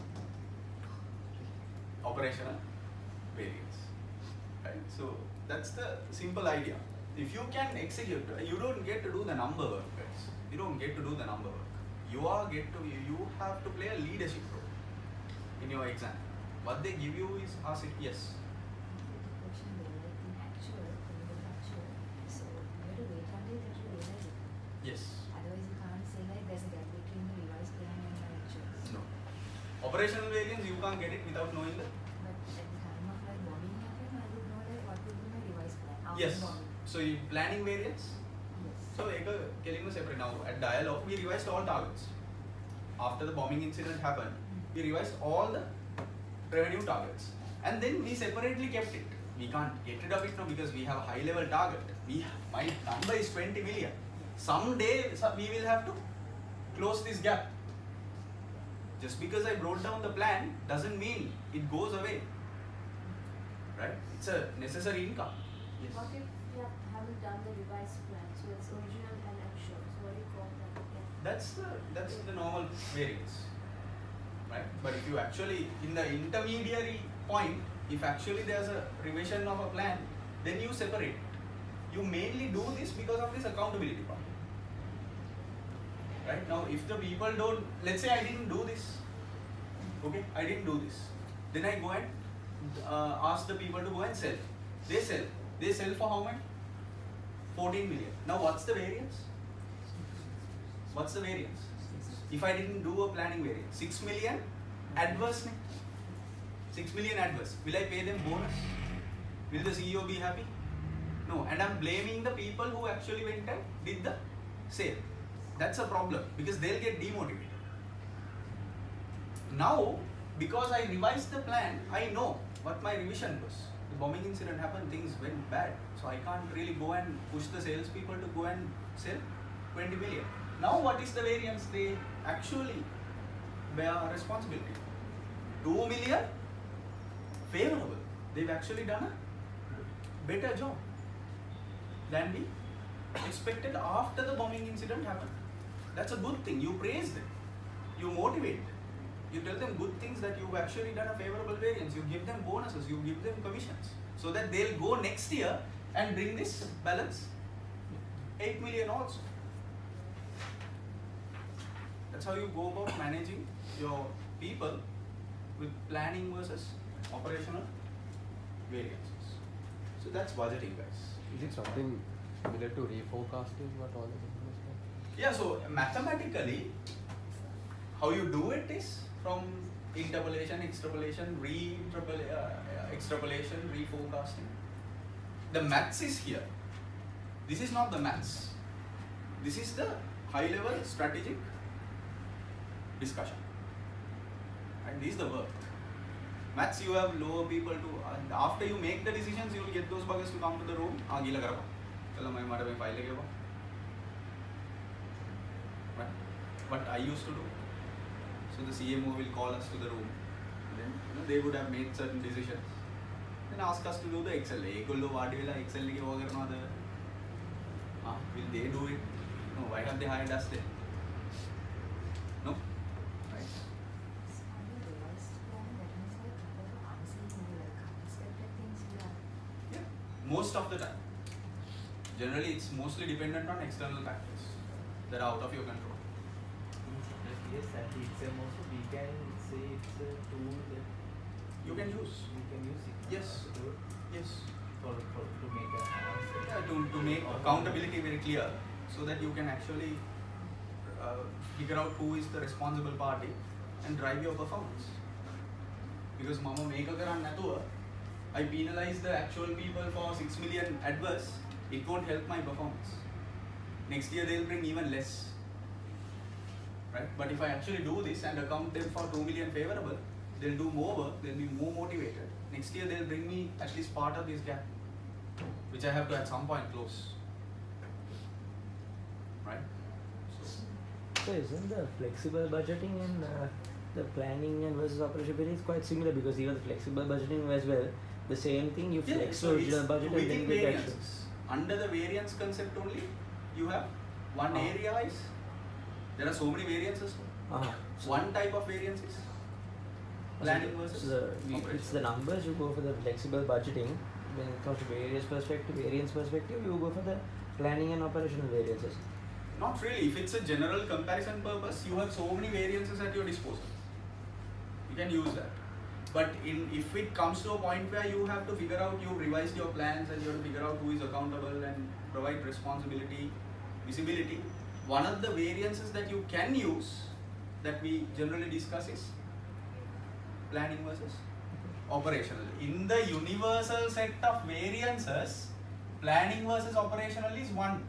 operational variance. Right? So that's the simple idea. If you can execute, you don't get to do the number work, guys. You don't get to do the number work. You have to play a leadership role in your exam. What they give you is ask it, yes. Yes. Otherwise, you can't say like there's a gap between the revised plan and the actuals. No. Operational variance, you can't get it without knowing the. But at the time of like bombing happened, I would know like what would be my revised plan. After Yes. bombing. So you planning variance. Yes. So killing was separate. Now at Dialog, we revised all targets. After the bombing incident happened, we revised all the revenue targets, and then we separately kept it. We can't get rid of it now because we have a high level target. My number is 20 million. Someday we will have to close this gap. Just because I brought down the plan doesn't mean it goes away. Right? It's a necessary income. Yes. What if you haven't done the revised plan, so it's original and actual, so what do you call that? That's the normal variance, right? But if you actually, in the intermediary point, if actually there's a revision of a plan, then you separate. You mainly do this because of this accountability part. Right? Now, if the people don't, let's say I didn't do this, okay, I didn't do this, then I go and ask the people to go and sell. They sell for how much? 14 million. Now, what's the variance? What's the variance? If I didn't do a planning variance, 6 million adverse. 6 million adverse. Will I pay them bonus? Will the CEO be happy? No. And I'm blaming the people who actually went and did the sale. That's a problem because they'll get demotivated. Now, because I revised the plan, I know what my revision was. The bombing incident happened, things went bad. So I can't really go and push the salespeople to go and sell 20 million. Now what is the variance? They actually bear responsibility. 2 million favorable. They've actually done a better job than we expected after the bombing incident happened. That's a good thing. You praise them. You motivate them. You tell them good things that you've actually done a favorable variance. You give them bonuses. You give them commissions. So that they'll go next year and bring this balance 8 million also. That's how you go about managing your people with planning versus operational variances. So that's budgeting, guys. Is it something similar to reforecasting what all this is? Yeah, so mathematically, how you do it is from interpolation, extrapolation, extrapolation, reforecasting. The maths is here. This is not the maths. This is the high level strategic discussion. And this is the work. Maths, you have lower people to, after you make the decisions, you will get those buggers to come to the room. What I used to do. So the CMO will call us to the room. Then they would have made certain decisions. Then ask us to do the Excel. Excel Will they do it? No. Why have they hired us then? No? Right. So on the revised plan, that means like couple of unseen, like unexpected things will happen. Yeah. Most of the time. Generally, it's mostly dependent on external factors that are out of your control. Yes, and it's also we can say it's a tool that You can use. we can use it. Yes. To do it Yes. to make an answer. Yeah, to make accountability very clear so that you can actually figure out who is the responsible party and drive your performance. Because mama make karan natuwa, I penalize the actual people for 6 million adverse, it won't help my performance. Next year they'll bring even less. Right? But if I actually do this and account them for 2 million favorable, they'll do more work, they'll be more motivated. Next year they'll bring me at least part of this gap, which I have to at some point close. Right? So isn't the flexible budgeting and the planning and versus operation period is quite similar, because even the flexible budgeting as well, the same thing, you flex so the original it's budget and then within get variances. actions. Under the variance concept only, you have one area is, there are so many variances. One type of variance is planning versus operation. It's the numbers, you go for the flexible budgeting. When it comes to variance perspective, you go for the planning and operational variances. Not really. If it's a general comparison purpose, you have so many variances at your disposal. You can use that. But if it comes to a point where you have to figure out, you've revised your plans and you have to figure out who is accountable and provide responsibility, visibility, one of the variances that you can use that we generally discuss is planning versus operational. In the universal set of variances, planning versus operational is one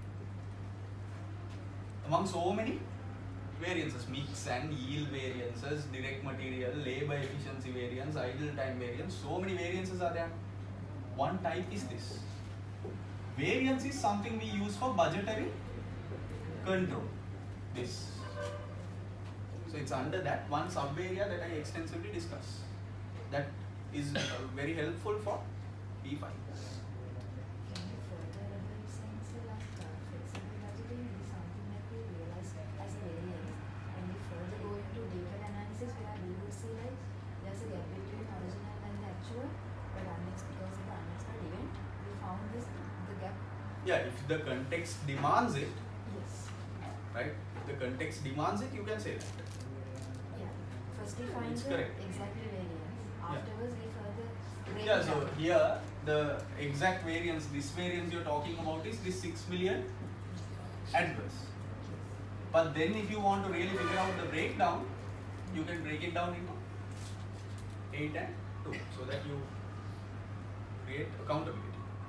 among so many variances, mix and yield variances, direct material, labor efficiency variance, idle time variance, so many variances are there. One type is this. Variance is something we use for budgetary control. This. So it's under that one sub area that I extensively discuss. That is very helpful for P5. Can you further elaborate saying, say like flexible budgeting is something that we realize as a variance, and we further go into data analysis where we would see like there's a gap between original and the actual, but because of the unexpected event, we found the gap. Yeah, if the context demands it, Yes. right? If the context demands it, you can say that. Yeah. First we find It's the correct. exact variance. Afterwards we further break Yeah, it so down. here the exact variance, this variance you're talking about is this 6 million adverse. But then if you want to really figure out the breakdown, you can break it down into 8 and 2 so that you create accountability.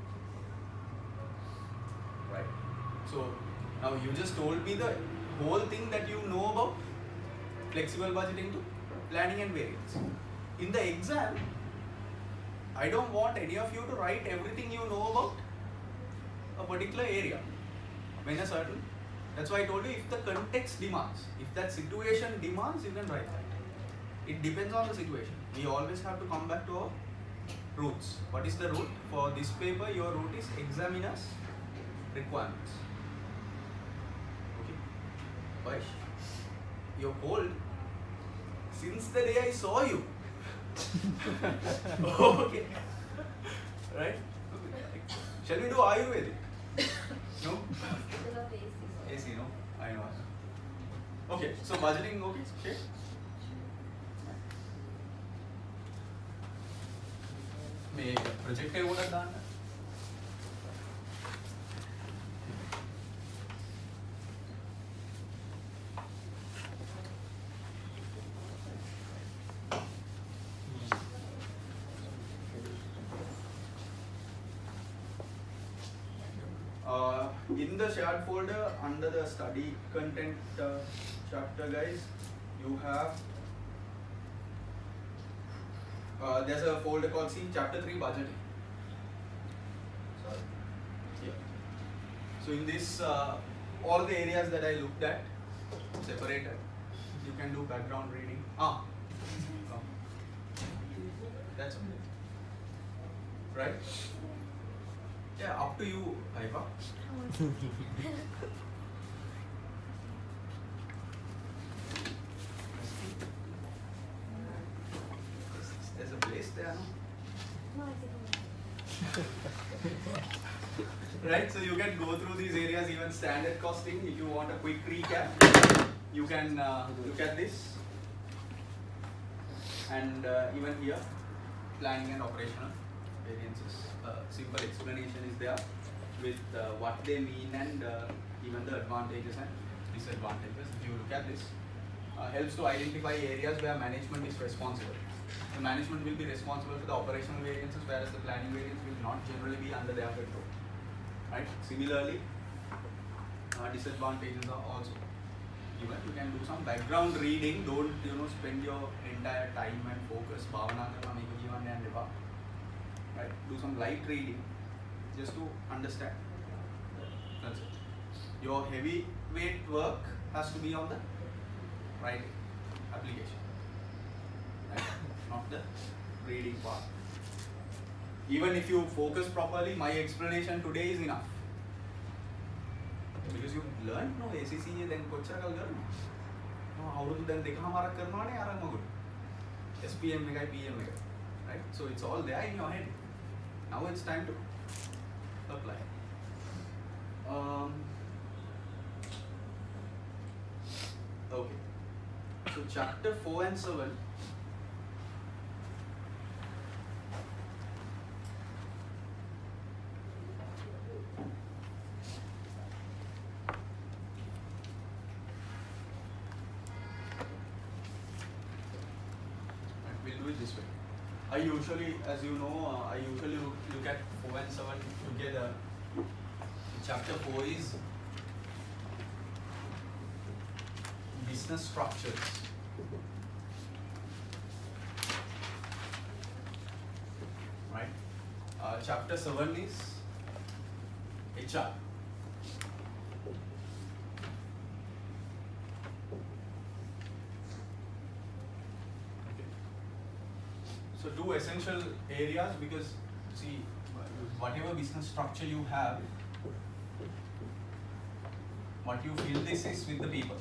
Right? So now you just told me the whole thing that you know about flexible budgeting to planning and variance. In the exam, I don't want any of you to write everything you know about a particular area. When a certain, that's why I told you, if the context demands, if that situation demands, you can write that. It depends on the situation. We always have to come back to our roots. What is the root? For this paper, your root is examiner's requirements. Okay. Vaish, you're cold. Since the day I saw you. Okay. Right? Shall we do Ayurvedic? No? AC, no? I know. Okay, so budgeting, okay, okay. May project order done. In the shared folder under the study content chapter, guys, you have there's a folder called chapter 3 budgeting. Sorry. Yeah. So in this all the areas that I looked at separated. You can do background reading. That's okay. Right? Yeah, up to you, Haifa. There's a place there, no? No, I think Right, so you can go through these areas, even standard costing. If you want a quick recap, you can look at this. And even here, planning and operational variances. Simple explanation is there with what they mean and even the advantages and disadvantages. If you look at this, helps to identify areas where management is responsible. The management will be responsible for the operational variances, whereas the planning variance will not generally be under their control. Right? Similarly, disadvantages are also given. You can do some background reading. Don't spend your entire time and focus. Bhavana karna meka jivan and liva. Right? Do some light reading just to understand. That's it. Your heavyweight work has to be on the writing application. Right? Not the reading part. Even if you focus properly, my explanation today is enough. Because you learned no ACCA, then kochra kal karna. No, how to then dekha hamara karna ne aara magud. SPM mega, PM mega. Right? So it's all there in your head. Now it's time to apply. Okay. So chapter 4 and 7. We'll do it this way. I usually, as you know, I usually look at 4 and 7 together. Chapter 4 is business structures. Right? Chapter 7 is HR. So two essential areas, because see, whatever business structure you have, what you feel this is with the people,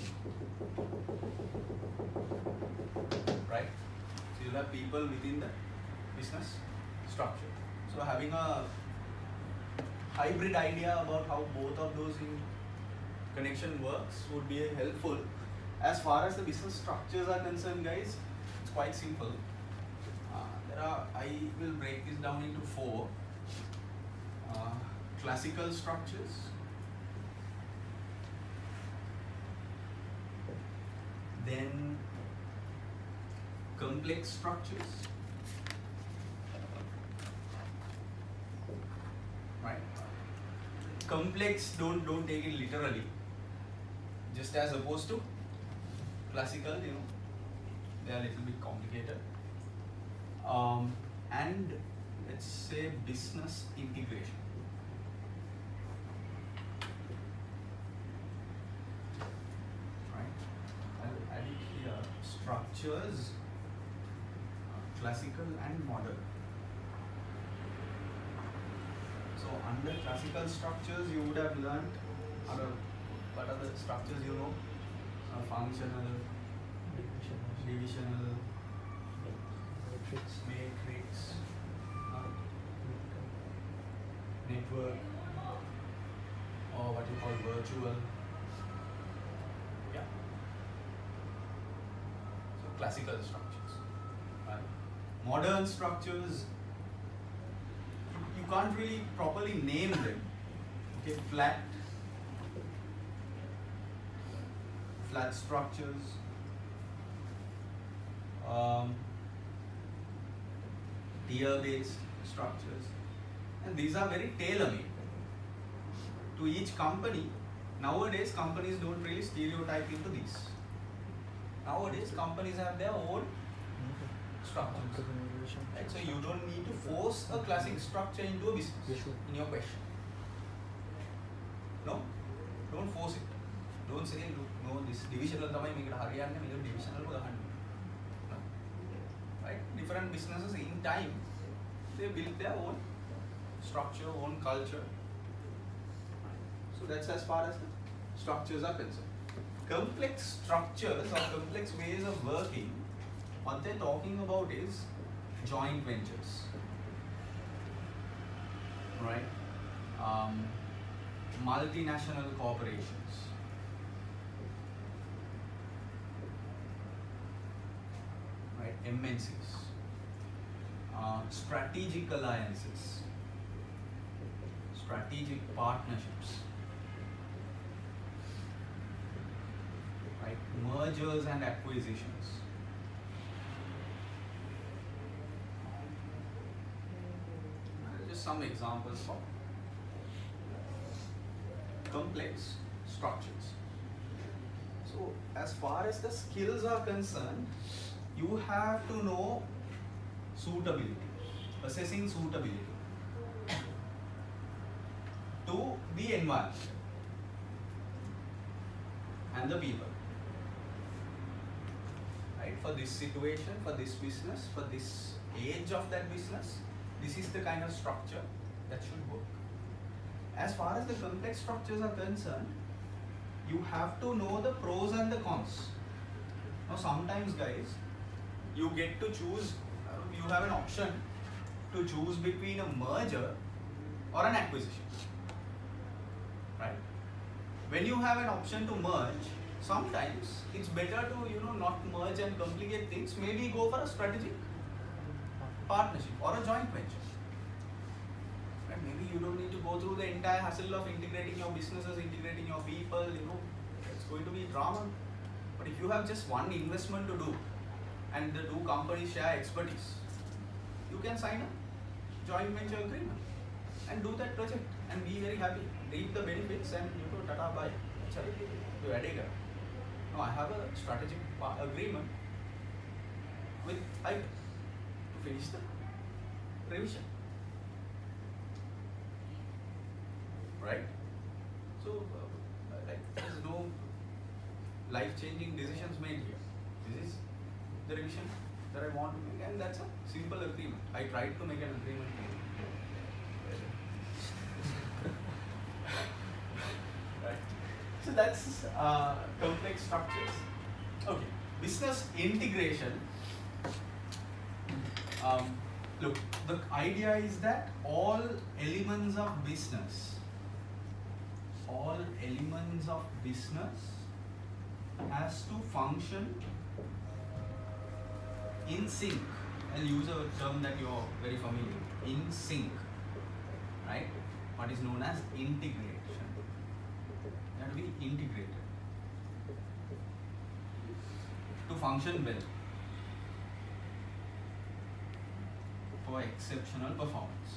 right? So you'll have people within the business structure. So having a hybrid idea about how both of those in connection works would be helpful. As far as the business structures are concerned, guys, it's quite simple. I will break this down into 4 classical structures, then complex structures, right? Complex, don't take it literally, just as opposed to classical, they are a little bit complicated. And let's say business integration. Right? I'll add it here. Structures, classical and modern. So under classical structures, you would have learned what are the structures you know? Functional, divisional, matrix, network, or what you call virtual. Yeah. So classical structures. Right? Modern structures, you can't really properly name them. Okay, flat structures. Tier-based structures, and these are very tailor-made to each company. Nowadays, companies don't really stereotype into these. Nowadays, companies have their own structures. Right? So you don't need to force a classic structure into a business in your question. No, don't force it. Don't say, no, this divisional tamai mekada hariyanne, mekada divisional udahanna. Right? Different businesses in time, they build their own structure, own culture. So that's as far as the structures are concerned. Complex structures or complex ways of working, what they're talking about is joint ventures, right? Multinational corporations, right? MNCs, strategic alliances, strategic partnerships, right? Mergers and acquisitions. Just some examples for complex structures. So as far as the skills are concerned, you have to know suitability, assessing suitability to the environment and the people, right? For this situation, for this business, for this age of that business, this is the kind of structure that should work. As far as the complex structures are concerned, you have to know the pros and the cons. Now sometimes guys, you get to choose, you have an option to choose between a merger or an acquisition, right? When you have an option to merge, sometimes it's better to not merge and complicate things. Maybe go for a strategic partnership or a joint venture. Right? Maybe you don't need to go through the entire hassle of integrating your businesses, integrating your people. It's going to be drama. But if you have just one investment to do, and the two companies share expertise, you can sign a joint venture agreement and do that project and be very happy, reap the benefits, and tata bye. Now I have a strategic agreement with I to finish the revision, right? So there's no life-changing decisions made here. This is the revision that I want to make, and that's a simple agreement. I tried to make an agreement. Right. So that's complex structures. Okay, business integration. Look, the idea is that all elements of business has to function in sync. I'll use a term that you're very familiar with. In sync, right? What is known as integration. They have to be integrated to function well for exceptional performance,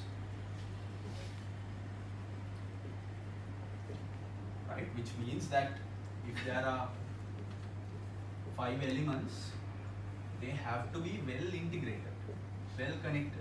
right? Which means that if there are 5 elements, they have to be well integrated, well connected.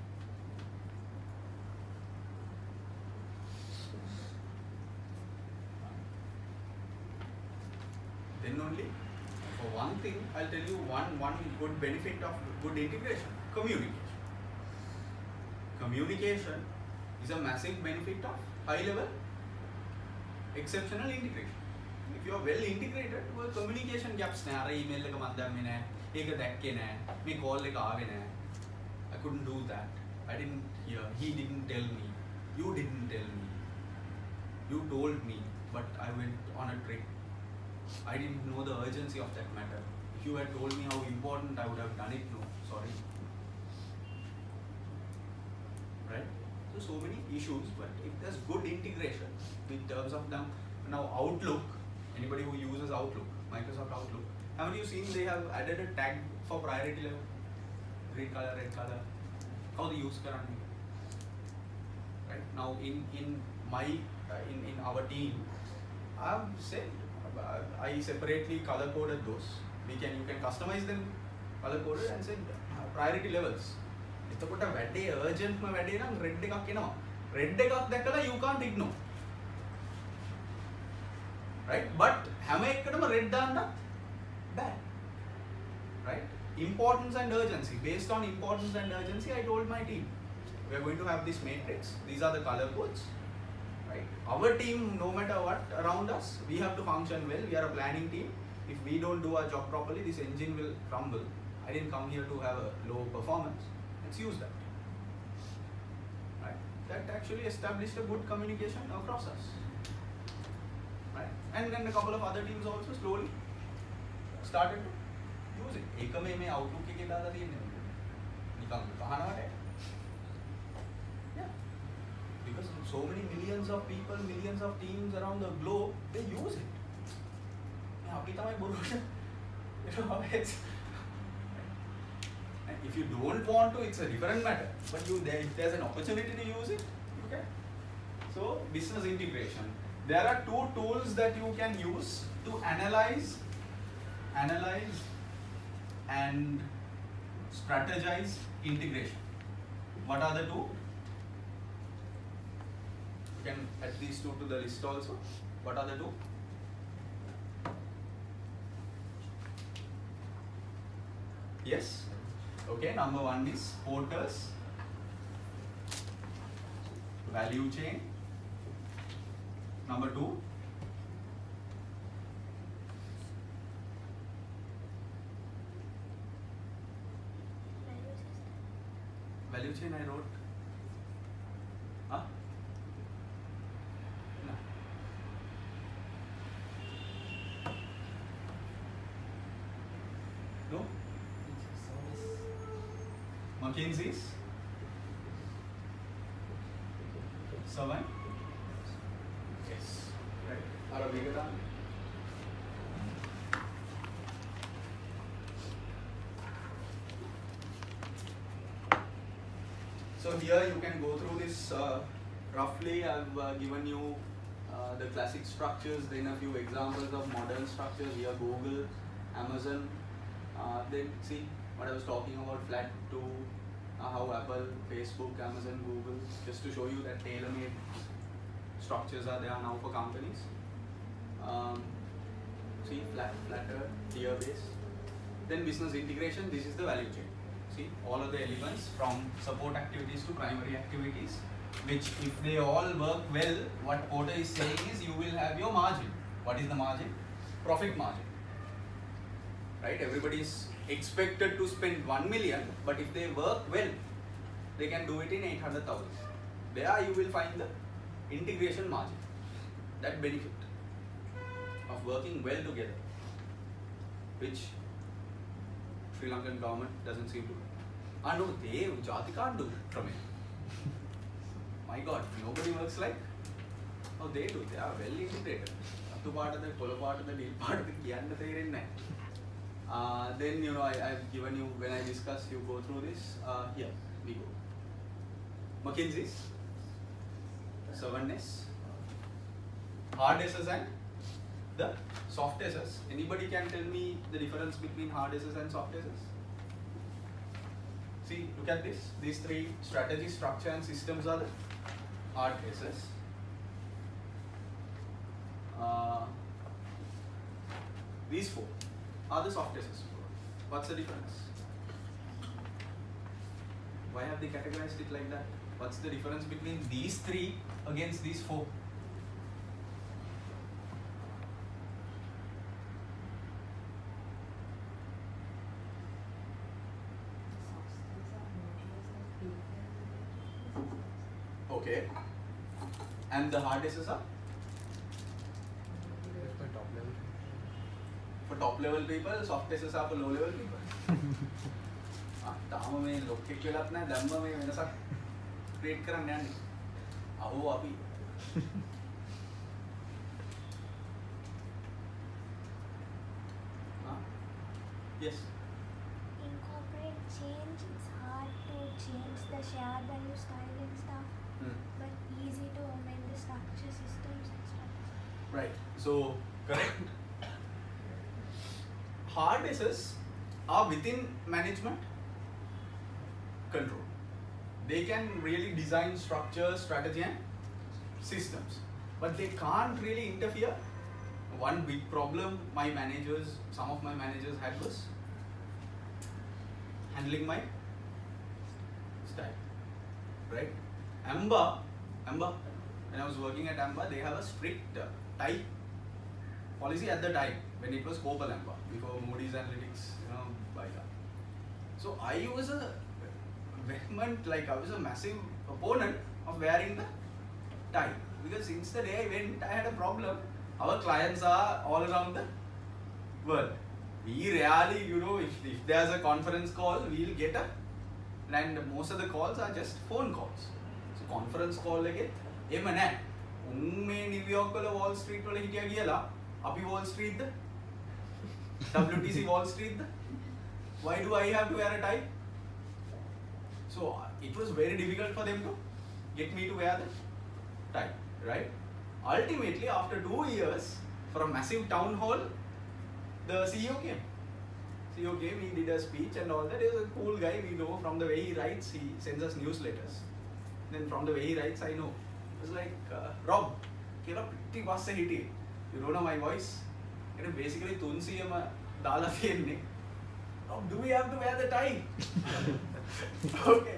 Then only, for one thing, I'll tell you one good benefit of good integration: communication. Communication is a massive benefit of high level exceptional integration. If you are well integrated, well, communication gaps nahi, ara email එක මම දැම්මේ නැහැ, ඒක දැක්කේ නැහැ, මේ call එක ආවේ නැහැ, I couldn't do that, I didn't hear, he didn't tell me, you didn't tell me, you told me, but I went on a trip, I didn't know the urgency of that matter. If you had told me how important, I would have done it. No, sorry. Right? So many issues, but if there's good integration in terms of now Outlook, anybody who uses Outlook, Microsoft Outlook, haven't you seen they have added a tag for priority level? Green color, red color. How they use currently? Right? Now in our team, I've said I separately color coded those. You can customize them color coded and say priority levels. එතකොට වැඩේ urgent වැඩේ නම් red එකක් එනවා. Red එකක් දැකලා you can't ignore. Right? But හැම එකකටම red දාන්න bad. Right? Importance and urgency. Based on importance and urgency, I told my team, we are going to have this matrix. These are the color codes, right? Our team, no matter what around us, we have to function well. We are a planning team. If we don't do our job properly, this engine will crumble. I didn't come here to have a low performance. Let's use that. Right? That actually established a good communication across us. Right? And then a couple of other teams also slowly started to use it. एकमे में Outlook के डाला दिए नहीं निकाल कहाँ ना है? Yeah. Because so many millions of people, millions of teams around the globe, they use it. अभी तो मैं बोलूँ and if you don't want to, it's a different matter. But if there's an opportunity to use it, you can. So business integration. There are two tools that you can use to analyze and strategize integration. What are the two? You can add these two to the list also. What are the two? Yes. Okay, number one is Porter's value chain. Number two, value chain I wrote. Huh? No. No? McKinsey's 7. Yes. Right. Arabigata. So here you can go through this roughly. I've given you the classic structures, then a few examples of modern structures. Here Google, Amazon. Then see what I was talking about, flat to how Apple, Facebook, Amazon, Google, just to show you that tailor-made structures are there now for companies. See, flatter, tier-based. Then business integration, this is the value chain. See, all of the elements from support activities to primary activities, which if they all work well, what Porter is saying is you will have your margin. What is the margin? Profit margin. Right? Everybody is expected to spend 1 million, but if they work well, they can do it in 800,000. There you will find the integration margin, that benefit of working well together, which Sri Lankan government doesn't seem to do. No, they Jati can't do from it. My God, nobody works like. Oh, they do. They are well integrated. Up to part of the polo part of the deal part of the kianda they in then you know I've given you when I discuss you go through this. Here we go. McKinsey's 7S, hard S's and the soft S's. Anybody can tell me the difference between hard S's and soft S's? See, look at this. These three: strategy, structure, and systems are the hard S's. These four are the soft S's. What's the difference? Why have they categorized it like that? What's the difference between these three against these four? Okay. And the hard S's are? For top level. For top level people, soft S's are for low level people. තාම මේ lock එක වෙලත් නැහැ ධම්ම මේ වෙනසක් create කරන්න යන්නේ. අහෝ අපි. Yes. In corporate change, it's hard to change the share value style and stuff, but easy to amend the structure systems and stuff. Right. So correct. Hard S's are within management control. They can really design structure, strategy and systems, but they can't really interfere. One big problem some of my managers had was handling my style. right? Amba, when I was working at Amba, they have a strict tie policy at the time when it was Copal Amba, before Moody's Analytics, by that. So I was a vehement, like I was a massive opponent of wearing the tie, because since the day I went, I had a problem. Our clients are all around the world. We rarely, if there's a conference call, we'll get and most of the calls are just phone calls. So conference call again, එම නෑ. New York වල Wall Street වල හිටියා කියලා, අපි Wall Street ද? WTC Wall Street ද? Why do I have to wear a tie? So it was very difficult for them to get me to wear the tie, right? Ultimately, after 2 years, for a massive town hall, the CEO came. He did a speech and all that. He was a cool guy, we know from the way he writes, he sends us newsletters. Then from the way he writes, I know. It was like, Rob, you don't know my voice? Basically, Rob, do we have to wear the tie? Okay.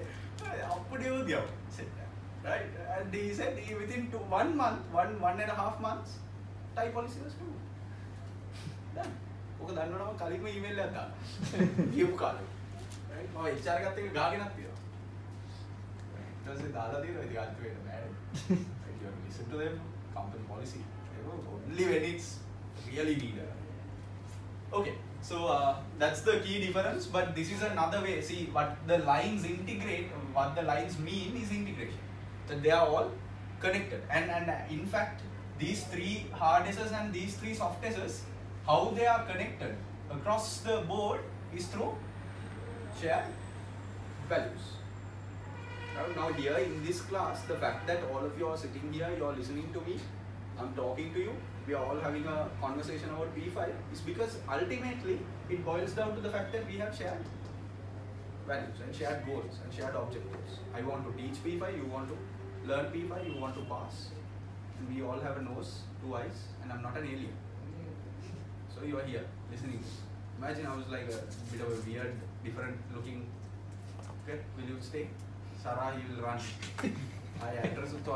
Right? And he said within 1 month, 1.5 months, tie policy was due. Done. Okay, done. No, kali ko email lata. Give kali. Right? Oh, HR katte ke gaage nathi. Does it dala di? It got to it, man. You have to listen to them. Company policy. Only when it's really needed. Okay. So that's the key difference. But this is another way. See, what the lines integrate, what the lines mean is integration. That they are all connected. And in fact, these 3 hardnesses and these 3 softnesses, how they are connected across the board is through shared values. Now here in this class, the fact that all of you are sitting here, you are listening to me, I'm talking to you, we are all having a conversation about P5 is because ultimately it boils down to the fact that we have shared values and shared goals and shared objectives. I want to teach P5, you want to learn P5, you want to pass. And we all have a nose, 2 eyes, and I'm not an alien. So you are here listening. Imagine I was like a bit of a weird, different looking. Okay, will you stay? Sarah, you will run. I address to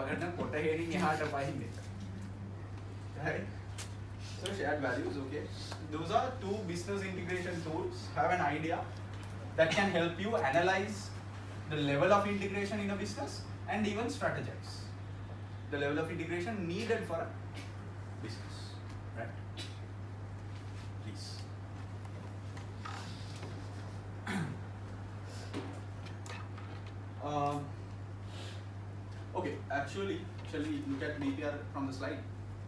right? So shared values, okay. Those are 2 business integration tools. Have an idea that can help you analyze the level of integration in a business and even strategize the level of integration needed for a business, right? Please. Okay, actually, shall we look at BPR from the slide?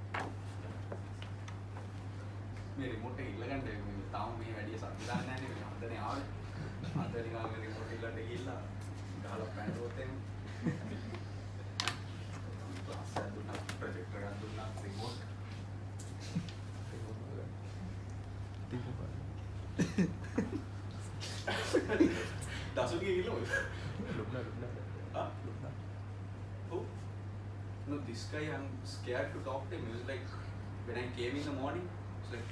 මේ remote එක ඉල්ලගන්න තාම මේ වැඩි සංවිධානය නැහැ නේ අන්තනේ ආවේ අන්තනේ ගාගේ රිමෝට් ඉල්ලන්න ගිහිල්ලා ගහලා පැනරුවොත් එහෙම ක්ලාස් එක දුන්නා ප්‍රොජෙක්ටර් එකක් දුන්නා රිමෝට් දසුගේ ගිහිල්ලා ඔය ලුබ්නා oh no, this guy, I'm scared to talk to him. He was like, when I came in the morning, it's like,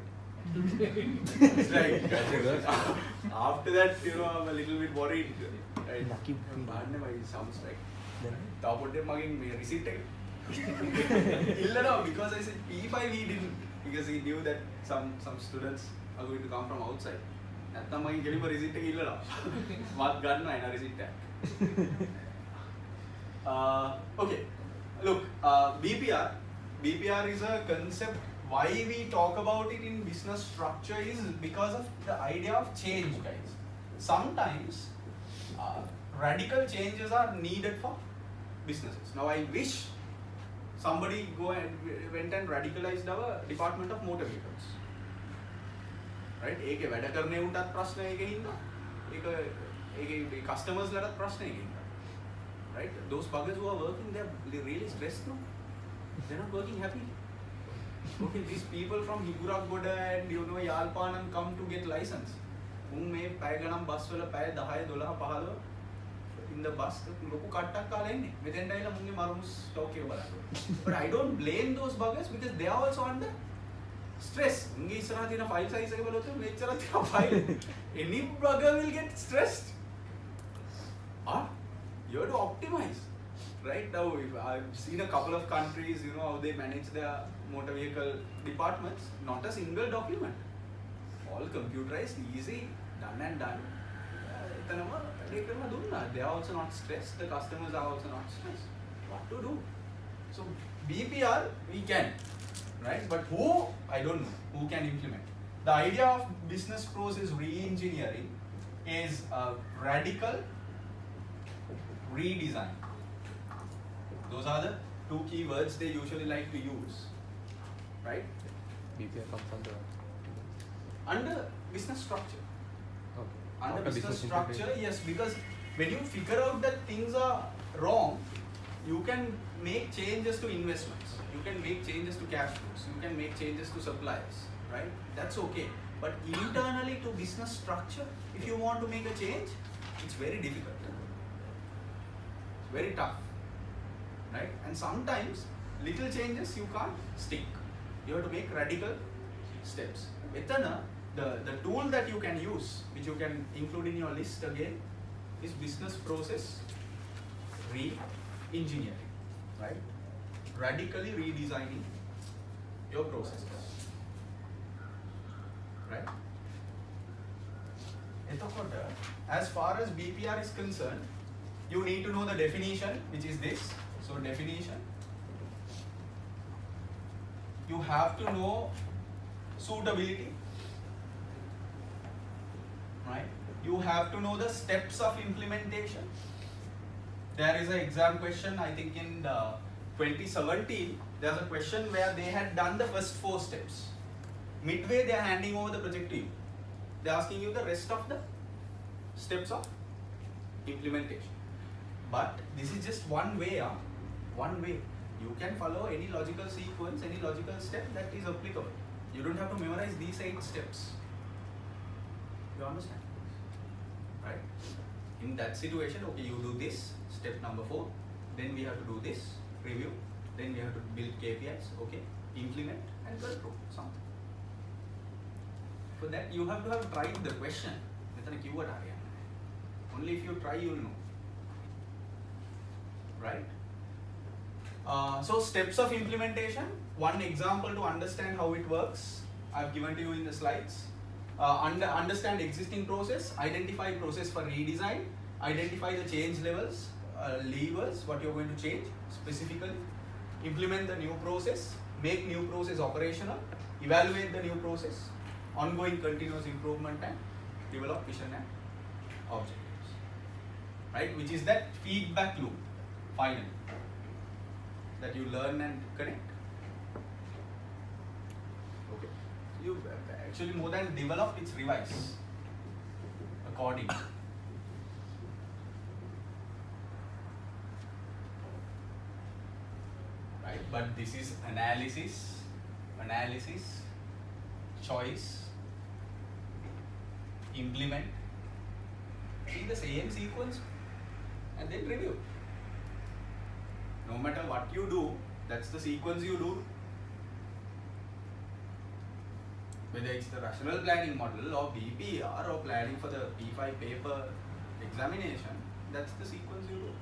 it's like after that, I'm a little bit worried. Right? It sounds like receipt because I said P5 he didn't, because he knew that some students are going to come from outside. Okay, look, BPR is a concept. Why we talk about it in business structure is because of the idea of change, guys. Sometimes radical changes are needed for businesses. Now I wish somebody went and radicalized our department of motor vehicles. Right? ඒකේ වැඩ කරන්නේ උන්ටත් ප්‍රශ්න එකේ ඉන්නවා. ඒකේ customers ලටත් ප්‍රශ්න එකේ ඉන්නවා. Right? Those buggers who are working, they're really stressed now. They're not working happily. Okay, these people from Higuragoda and Yalpanam come to get license. මේ පැය ගණන් බස් වල පැය 10 12 15 in the bus ලොකු කට්ටක් කාලා ඉන්නේ. මෙතෙන්ට ඇවිල්ලා මුන්ගේ මරුණු ස්ටොක් එක බලන්න. But I don't blame those buggers because they are also under stress. උන්ගේ ඉස්සරහා තියෙන file size එක බලුවොත් මෙච්චර තියෙන file. Any bugger will get stressed. You have to optimize. Right now, if I've seen a couple of countries, you know how they manage their motor vehicle departments. Not a single document. All computerized, easy, done and done. They are also not stressed. The customers are also not stressed. What to do? So BPR we can, right? But who? I don't know. Who can implement? The idea of business process re-engineering is a radical redesign. Those are the two key words they usually like to use, right? BPR comes Under business structure. okay. Under After business integration. structure, yes, because when you figure out that things are wrong, you can make changes to investments, you can make changes to cash flows, you can make changes to suppliers, right? That's okay. But internally to business structure, if you want to make a change, it's very difficult. It's very tough, right? And sometimes little changes you can't stick. You have to make radical steps. Ethana, the tool that you can use, which you can include in your list again, is business process re-engineering, right? Radically redesigning your processes, right? As far as BPR is concerned, you need to know the definition, which is this. So definition, you have to know suitability, right? You have to know the steps of implementation. There is an exam question, I think in 2017, there's a question where they had done the first 4 steps. Midway, they are handing over the project to you. They are asking you the rest of the steps of implementation. But this is just one way, one way. You can follow any logical sequence, any logical step that is applicable. You don't have to memorize these 8 steps. You understand? Right? In that situation, okay, you do this, step number 4, then we have to do this, review, then we have to build KPIs, okay, implement and control something. For that, you have to have tried the question. Only if you try, you will know. Right? So steps of implementation, one example to understand how it works, I've given to you in the slides. Understand existing process, identify process for redesign, identify the change levels, levers, what you're going to change specifically, implement the new process, make new process operational, evaluate the new process, ongoing continuous improvement, and develop vision and objectives. Right? Which is that feedback loop, finally, that you learn and connect. Okay. You actually more than develop, it's revise accordingly. Right? But this is analysis, choice, implement, in the same sequence, and then review. No matter what you do, that's the sequence you do. Whether it's the rational planning model or BPR or planning for the P5 paper examination, that's the sequence you do.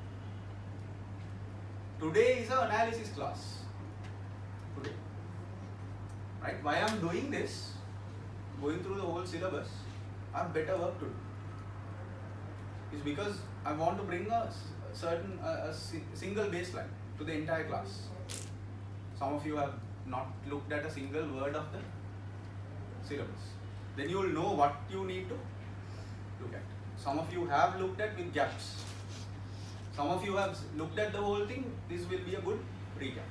Today is an analysis class. Today. Right? Why I'm doing this, going through the whole syllabus, I have better work to do. It's because I want to bring a certain single baseline to the entire class. Some of you have not looked at a single word of the syllabus. Then you will know what you need to look at. Some of you have looked at with gaps. Some of you have looked at the whole thing. This will be a good recap.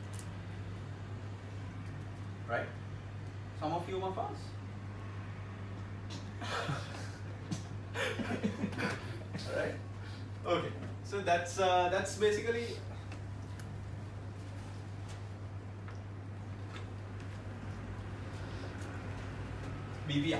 Right? Some of you are fast. Alright? Okay. So that's basically BPR.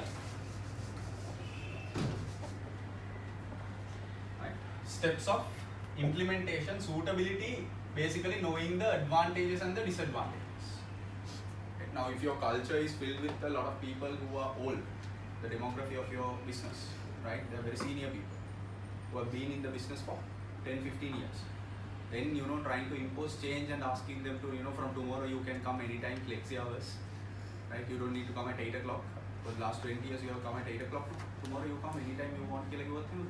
Right? Steps of implementation, suitability, basically knowing the advantages and the disadvantages. Right? Now, if your culture is filled with a lot of people who are old, the demography of your business, right? They are very senior people who have been in the business for 10, 15 years. Then, trying to impose change and asking them to, from tomorrow you can come anytime, flexi hours, right? You don't need to come at 8 o'clock. For the last 20 years you have come at 8 o'clock. Tomorrow you come anytime you want. Yeah,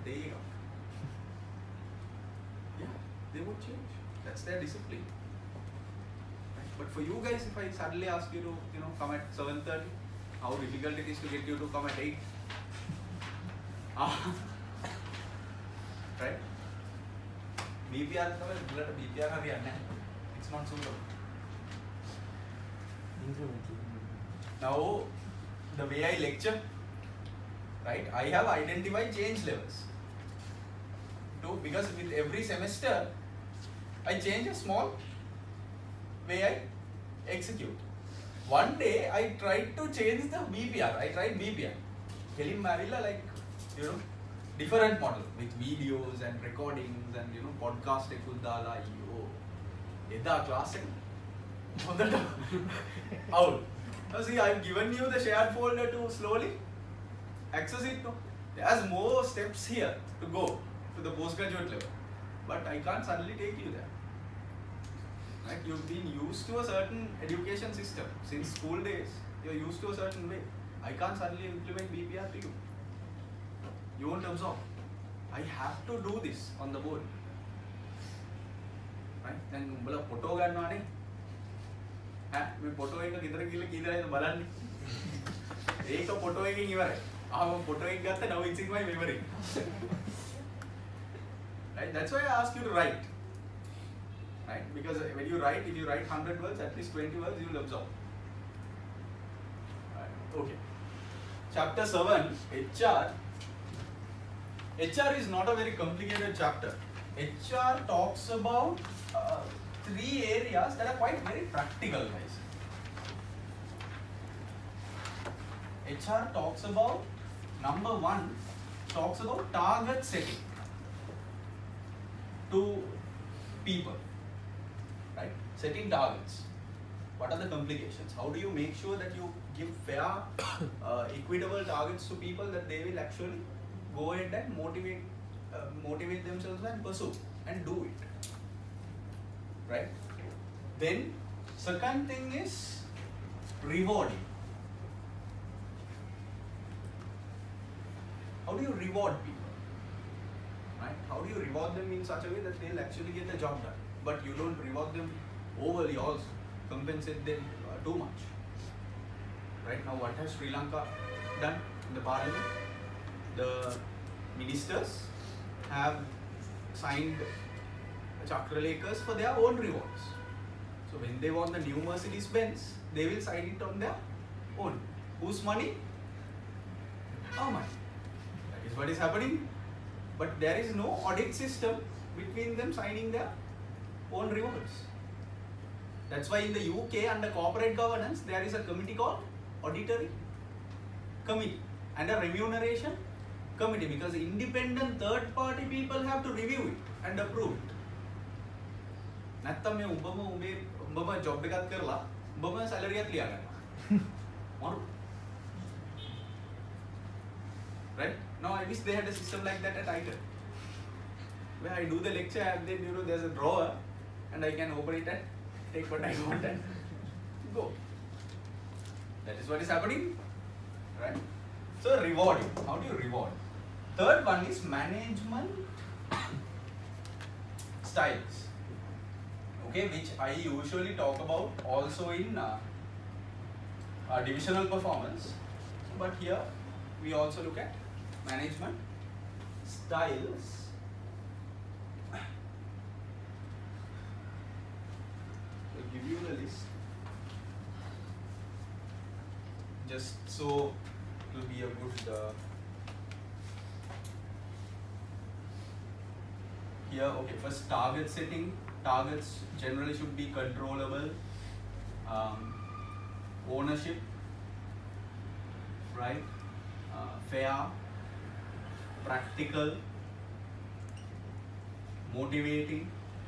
they would change. That's their discipline. Right? But for you guys, if I suddenly ask you to, come at 7:30, how difficult it is to get you to come at 8. Right? BPR it's not suitable. Now, the way I lecture, right, I have identified change levels. Because with every semester, I change a small way I execute. One day, I tried to change the BPR. I tried BPR. Kelim Marilla, like, different model with videos and recordings and, podcast ekudala. Eda class out. Now see, I've given you the shared folder to slowly access it. No? There's more steps here to go to the postgraduate level, but I can't suddenly take you there. Right? You've been used to a certain education system since school days. You're used to a certain way. I can't suddenly implement BPR to you. You won't absorb. I have to do this on the board. Right? Then photo gannaane. Me photo එක ගෙදර ගිහලා කීදරයිද බලන්නේ. ඒක photo එකකින් ඉවරයි. ආවම photo එක ගත්තා now it's in my memory. Right? That's why I ask you to write. Right? Because when you write, if you write 100 words, at least 20 words you will absorb. Right. Okay. Chapter 7, HR. HR is not a very complicated chapter. HR talks about 3 areas that are quite very practical, guys. HR talks about, number 1, talks about target setting to people, right? Setting targets. What are the complications? How do you make sure that you give fair, equitable targets to people that they will actually go ahead and motivate themselves and pursue and do it, right? Then second thing is rewarding. How do you reward people, right? How do you reward them in such a way that they'll actually get the job done, but you don't reward them overly also, compensate them too much, right? Now what has Sri Lanka done in the parliament? The ministers have signed chakralekars for their own rewards. So when they want the new Mercedes Benz, they will sign it on their own. Whose money? Our money. That is what is happening. But there is no audit system between them signing their own rewards. That's why in the UK under corporate governance, there is a committee called Auditory Committee and a Remuneration Committee, because independent third party people have to review it and approve it. නැත්තම් මේ උඹම job එකක් කරලා උඹම salary එකක් ලියා ගන්නවා. Right? Now I wish they had a system like that at ITER, where I do the lecture and then there's a drawer and I can open it and take what I want and go. That is what is happening, right? So rewarding. How do you reward? Third one is management styles. Okay, which I usually talk about also in divisional performance, but here we also look at management styles. I'll give you the list just so it will be a good here. Okay, first target setting. Targets generally should be controllable, ownership, right, fair, practical, motivating.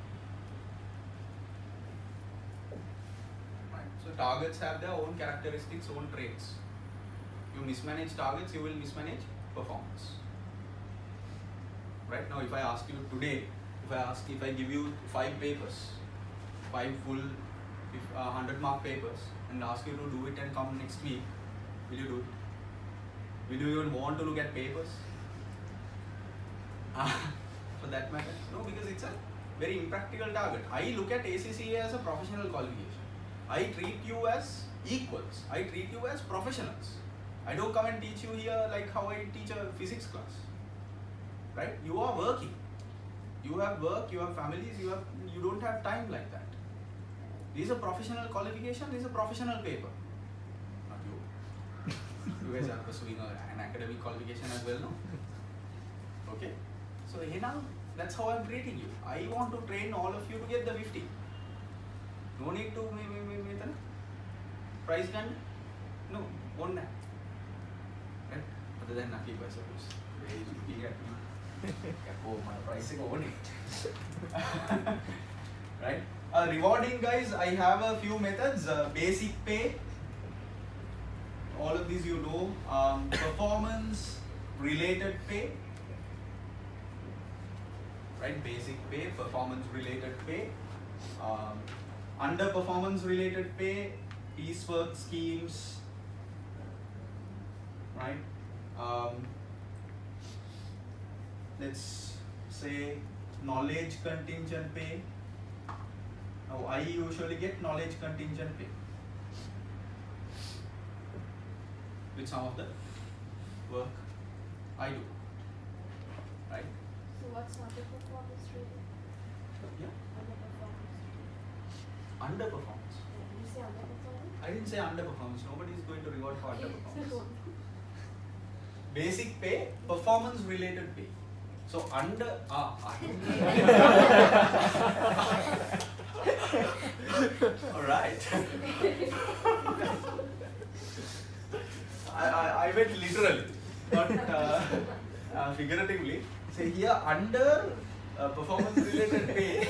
Right. So targets have their own characteristics, own traits. You mismanage targets, you will mismanage performance. Right now, if I ask you today if I give you 5 papers, 5 full 100-mark papers, and ask you to do it and come next week, will you do it? Will you even want to look at papers? For that matter? No, because it's a very impractical target. I look at ACCA as a professional qualification. I treat you as equals. I treat you as professionals. I don't come and teach you here like how I teach a physics class. Right? You are working. You have work, you have families, you don't have time like that. This is a professional qualification, this is a professional paper. Not you. You guys are pursuing an academic qualification as well, no? Okay? So here now, that's how I'm treating you. I want to train all of you to get the 50. No need to price gun. No, one that. Right? Other than Nakib, I suppose. Where is looking at me? Oh, my pricing on it. Right? Rewarding guys, I have a few methods. Basic pay. All of these you know. Performance related pay. Right? Basic pay, performance related pay. Underperformance related pay, piecework schemes. Right? Let's say knowledge contingent pay. Now I usually get knowledge contingent pay with some of the work I do. Right? So what's underperformance rated? Yeah. Underperformance. Underperformance. You say underperformance? I didn't say underperformance. Nobody is going to reward for underperformance. Basic pay, performance related pay. So Alright. I went literally, not figuratively. So here under performance related pay,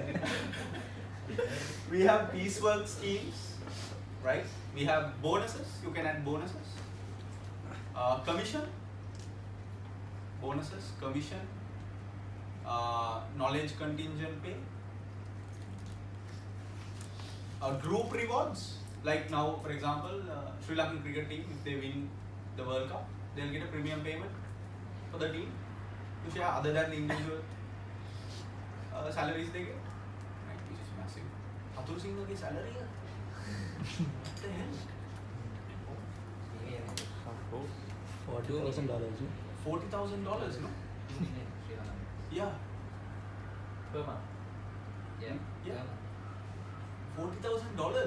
we have piecework schemes, right? We have bonuses, you can add bonuses. Commission, bonuses, commission, knowledge contingent pay, group rewards, like now for example Sri Lankan cricket team, if they win the World Cup, they'll get a premium payment for the team to share other than the individual salaries they get, right, which is massive. Atul Singh salary, what the hell? $40,000. $40,000, no? Yeah. Per month. Yeah. $40,000.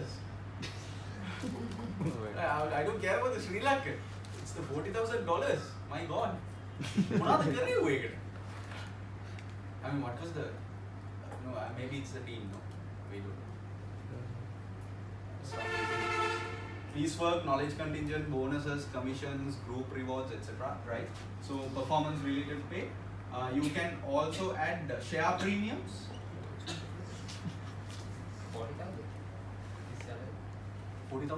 I don't care about the Sri Lanka. It's the $40,000. My God. What are the career? I mean, what was the? No, maybe it's the team. No, we don't know. So, piecework, knowledge contingent, bonuses, commissions, group rewards, etc. Right? So performance related pay. You can also add share premiums. $40,000.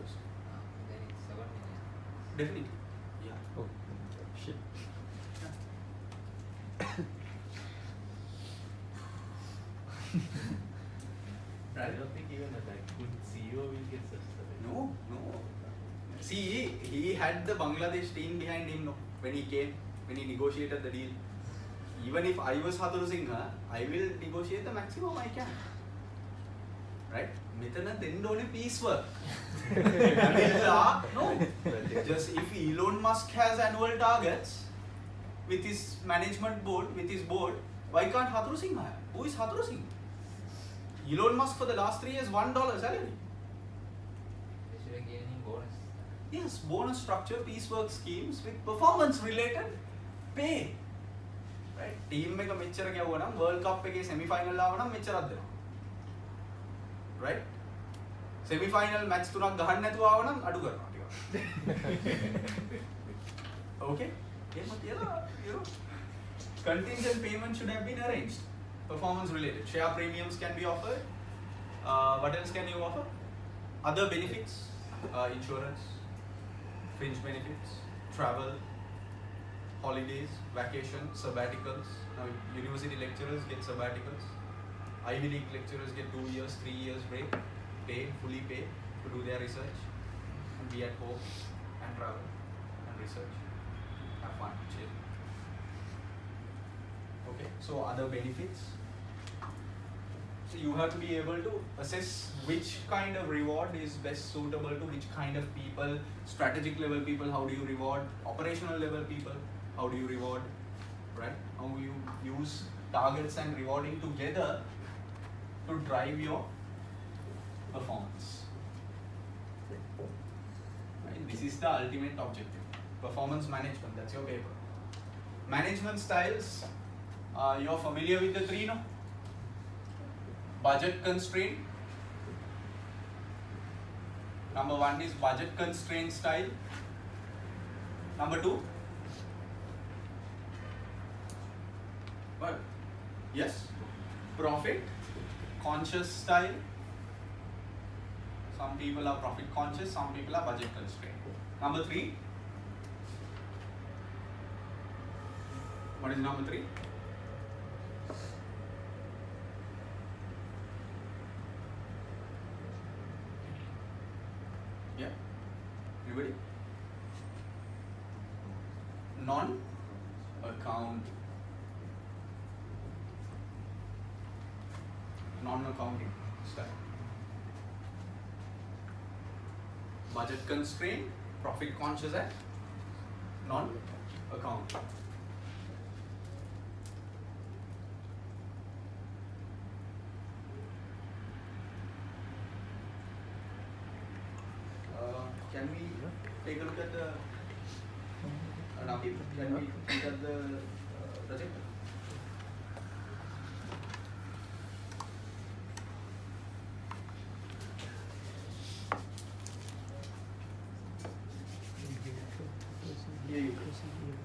Definitely. Yeah. Oh, shit. I don't think even a good CEO will get such salary. No. See, he had the Bangladesh team behind him when he came, when he negotiated the deal. Even if I was Haturu Singha, I will negotiate the maximum I can. Right? Mithana then don't piecework. No. Just if Elon Musk has annual targets with his management board, with his board, why can't Haturu Singha have? Who is Haturu Singh? Elon Musk for the last 3 years, $1 salary. They should have given him bonus. Yes, bonus structure, piecework schemes with performance related pay. Right? Team එක මෙච්චර ගැවුවා නම් World Cup එකේ semi final ආව නම් මෙච්චරක් දෙනවා. Right? Semi final match 3ක් ගහන්න නැතුව ආව නම් අඩු කරනවා ටිකක්. Okay? එහෙම තියලා you know contingent payment should have been arranged. Performance related. Share premiums can be offered. What else can you offer? Other benefits, insurance, fringe benefits, travel, holidays, vacations, sabbaticals. Now university lecturers get sabbaticals. Ivy League lecturers get 2 years, 3 years break, paid, fully paid to do their research and be at home and travel and research. Have fun, chill. Okay, so other benefits. So you have to be able to assess which kind of reward is best suitable to which kind of people. Strategic level people, how do you reward? Operational level people, how do you reward? Right? How you use targets and rewarding together to drive your performance. Right? This is the ultimate objective. Performance management, that's your paper. Management styles, you're familiar with the three, no? Budget constraint. Number 1 is budget constraint style. Number 2. What? Yes. Profit conscious style. Some people are profit conscious, some people are budget constrained. Number 3. What is number 3? Yeah. Anybody? Non-accounting. Non-accounting style. Budget constraint, profit conscious and non-accounting. Can we take a look at the Nakib? Can we look at the projector? Yeah, you can.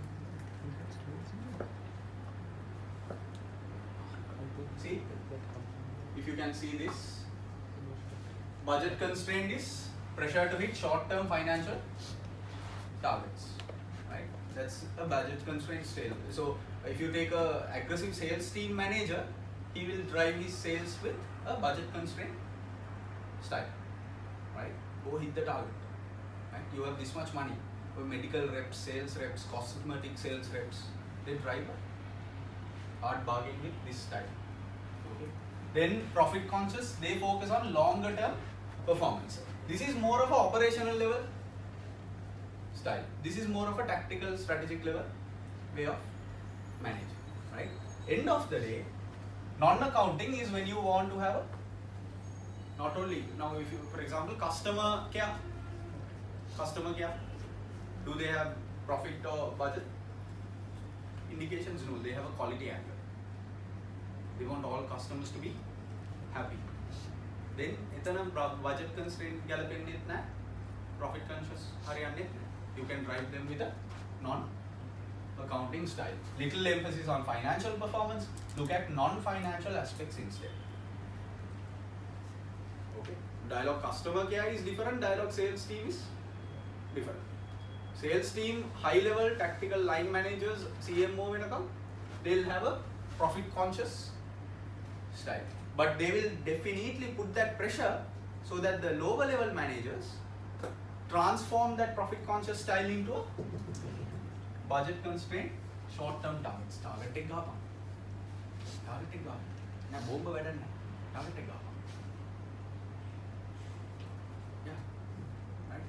See, if you can see this, budget constraint is pressure to hit short-term financial targets, right? That's a budget constraint style. So if you take a aggressive sales team manager, he will drive his sales with a budget constraint style, right? Go hit the target, right? You have this much money. For medical reps, sales reps, cosmetic sales reps, they drive a hard bargain with this style. Okay. Then profit conscious, they focus on longer term performance. This is more of a operational level style. This is more of a tactical, strategic level way of managing, right? End of the day, non-accounting is when you want to have a, not only, now if you, for example, customer care, do they have profit or budget? Indications, no, they have a quality angle. They want all customers to be happy. Then, budget constraint profit conscious, you can drive them with a non-accounting style. Little emphasis on financial performance, look at non-financial aspects instead. Okay. Dialogue customer care is different, dialogue sales team is different. Sales team, high level tactical line managers, CMO in account, they'll have a profit conscious style. But they will definitely put that pressure so that the lower level managers transform that profit conscious style into a budget constraint, short term targets. Targeting gapa. Na bomba wedan na. Targeting gapa. Yeah. Right.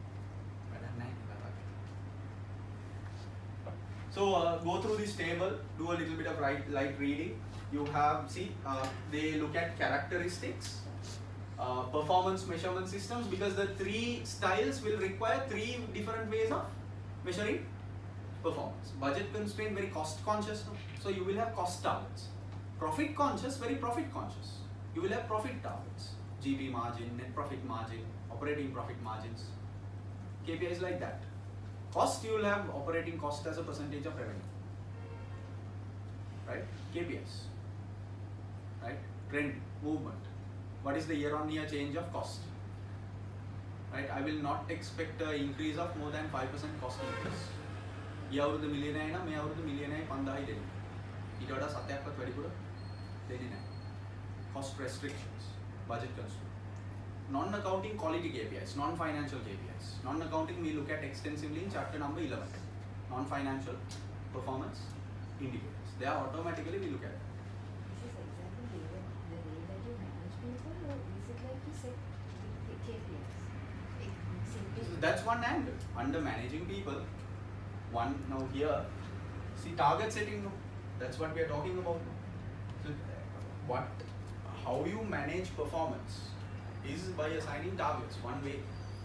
So go through this table, do a little bit of light reading. You have, see, they look at characteristics, performance measurement systems, because the three styles will require three different ways of measuring performance. Budget constraint, very cost conscious, so you will have cost targets. Profit conscious, very profit conscious. You will have profit targets, GP margin, net profit margin, operating profit margins, KPIs like that. Cost, you will have operating cost as a percentage of revenue, right? KPIs, right? Trend, movement. What is the year-on-year change of cost? Right? I will not expect an increase of more than 5% cost increase. ඊ අවුරුදු මිලියනයි නම් මේ අවුරුදු මිලියනයි 5000යි දෙන්නේ. ඊට වඩා 7ක්වත් වැඩිපුර දෙන්නේ නැහැ. Cost restrictions, budget constraint. Non-accounting quality KPIs, non-financial KPIs. Non-accounting we look at extensively in chapter number 11. Non-financial performance indicators. They are automatically we look at. This is exactly the way that you manage people, or is it like you set the KPIs? Simply. So that's one angle. Under managing people, one now here, see target setting. No? That's what we are talking about. So how you manage performance is by assigning targets. One way.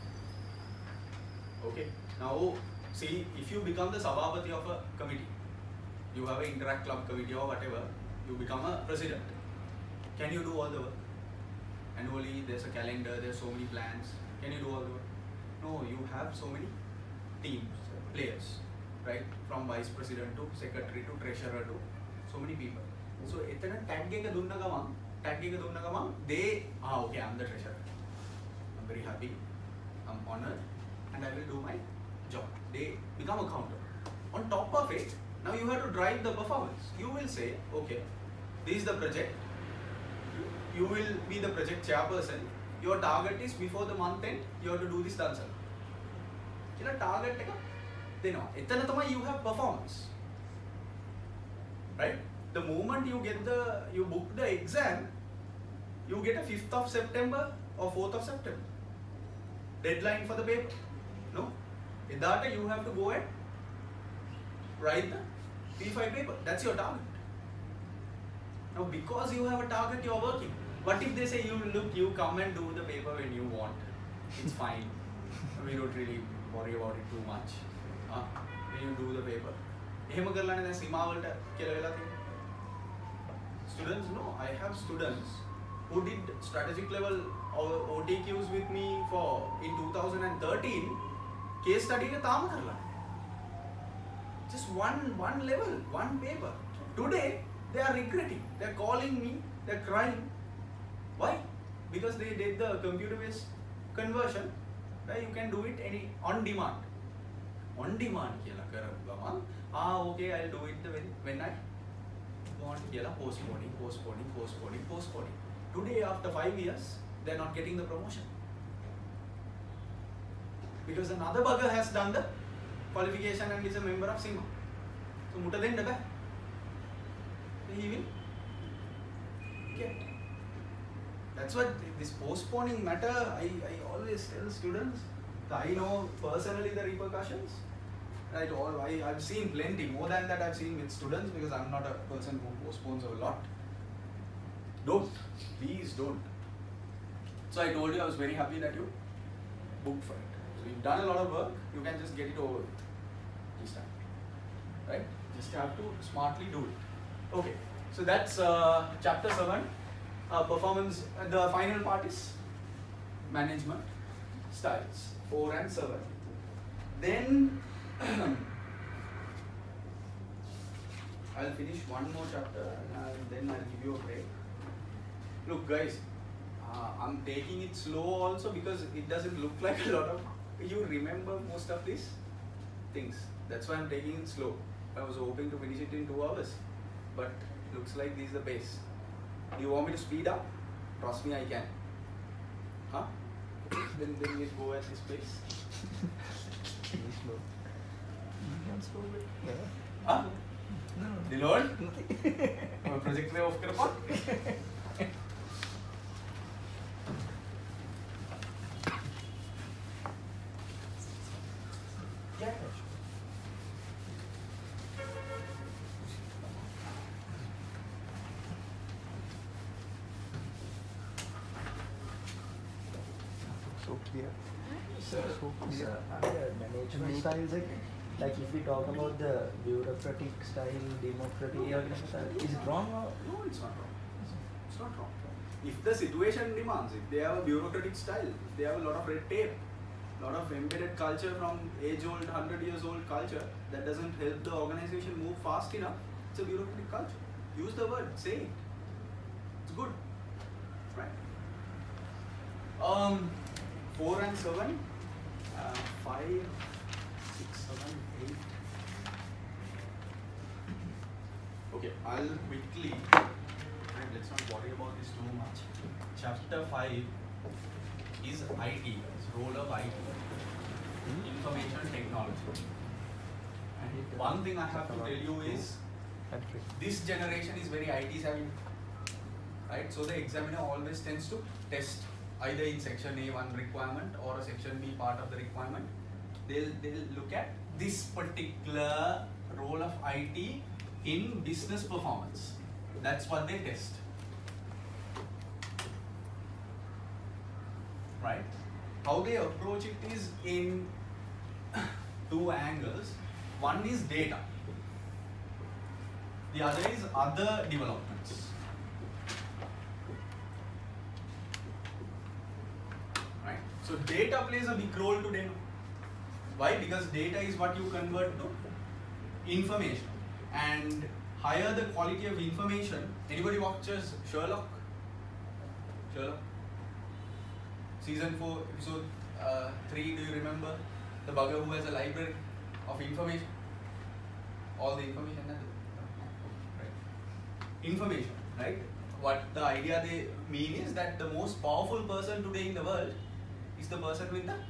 Okay. Now see, if you become the Sabapati of a committee, you have an Interact Club committee or whatever, you become a president. Can you do all the work? Annually, there's a calendar, there's so many plans. Can you do all the work? No, you have so many teams, players, right? From vice president to secretary to treasurer to so many people. So, etana tag ge dunna gamam, they, okay, I'm the treasurer. I'm very happy, I'm honored, and I will do my job. They become accountable. On top of it, now you have to drive the performance. You will say, okay, this is the project. You will be the project chairperson. Your target is before the month end, you have to do this done, sir. Target, then you have performance. Right? The moment you book the exam, you get a 5th of September or 4th of September. Deadline for the paper. No? In that you have to go and write the P5 paper. That's your target. Now because you have a target, you are working. What if they say, you come and do the paper when you want. It's fine. We don't really worry about it too much. When you do the paper. Students, no, I have students who did strategic level OTQs with me in 2013. Case study ke taam karla. Just one level, one paper. Today, they are regretting. They are calling me, they are crying. Why? Because they did the computer-based conversion. Right? You can do it on demand. On demand, okay, I'll do it when I want. Postponing. Today, after 5 years, they're not getting the promotion. Because another bugger has done the qualification and is a member of SIMA. So, he will get. That's what this postponing matter, I always tell students. I know personally the repercussions. Right? I've seen plenty. More than that, I've seen with students because I'm not a person who postpones a lot. Don't. Please don't. So I told you I was very happy that you booked for it. So you've done a lot of work, you can just get it over with this time. Right? Just have to smartly do it. Okay. So that's chapter 7. Performance, the final part is management styles, 4 and 7. Then I'll finish one more chapter and then I'll give you a break. Look guys, I'm taking it slow also because it doesn't look like a lot of, you remember most of these things. That's why I'm taking it slow. I was hoping to finish it in 2 hours, but looks like this is the pace. Do you want me to speed up? Trust me, I can. Huh? Then we'll go at this pace. Slow. Huh? Dilod? Project पे off कर पा? So clear. So management styles, like if we talk about the bureaucratic style, democratic style, is it wrong or? No, it's not wrong. It's not wrong. If the situation demands, if they have a bureaucratic style, if they have a lot of red tape, lot of embedded culture from age-old, 100 years old culture that doesn't help the organization move fast enough, it's a bureaucratic culture. Use the word, say it. It's good, right? 4 and 7, 5, 6, 7, 8, Okay, I'll quickly, and let's not worry about this too much. Chapter 5 is IT, guys, role of IT, information technology. And one thing I have to tell you is, this generation is very IT savvy, right? So the examiner always tends to test either in section A one requirement or a section B part of the requirement. They'll look at this particular role of IT in business performance. That's what they test, right? How they approach it is in two angles. One is data, the other is other developments, right? So data plays a big role today. Why? Because data is what you convert to information, and higher the quality of information. Anybody watches Sherlock? Season 4, episode 3, do you remember? The bugger who has a library of information. All the information. Right? Information, right? What the idea they mean is that the most powerful person today in the world is the person with the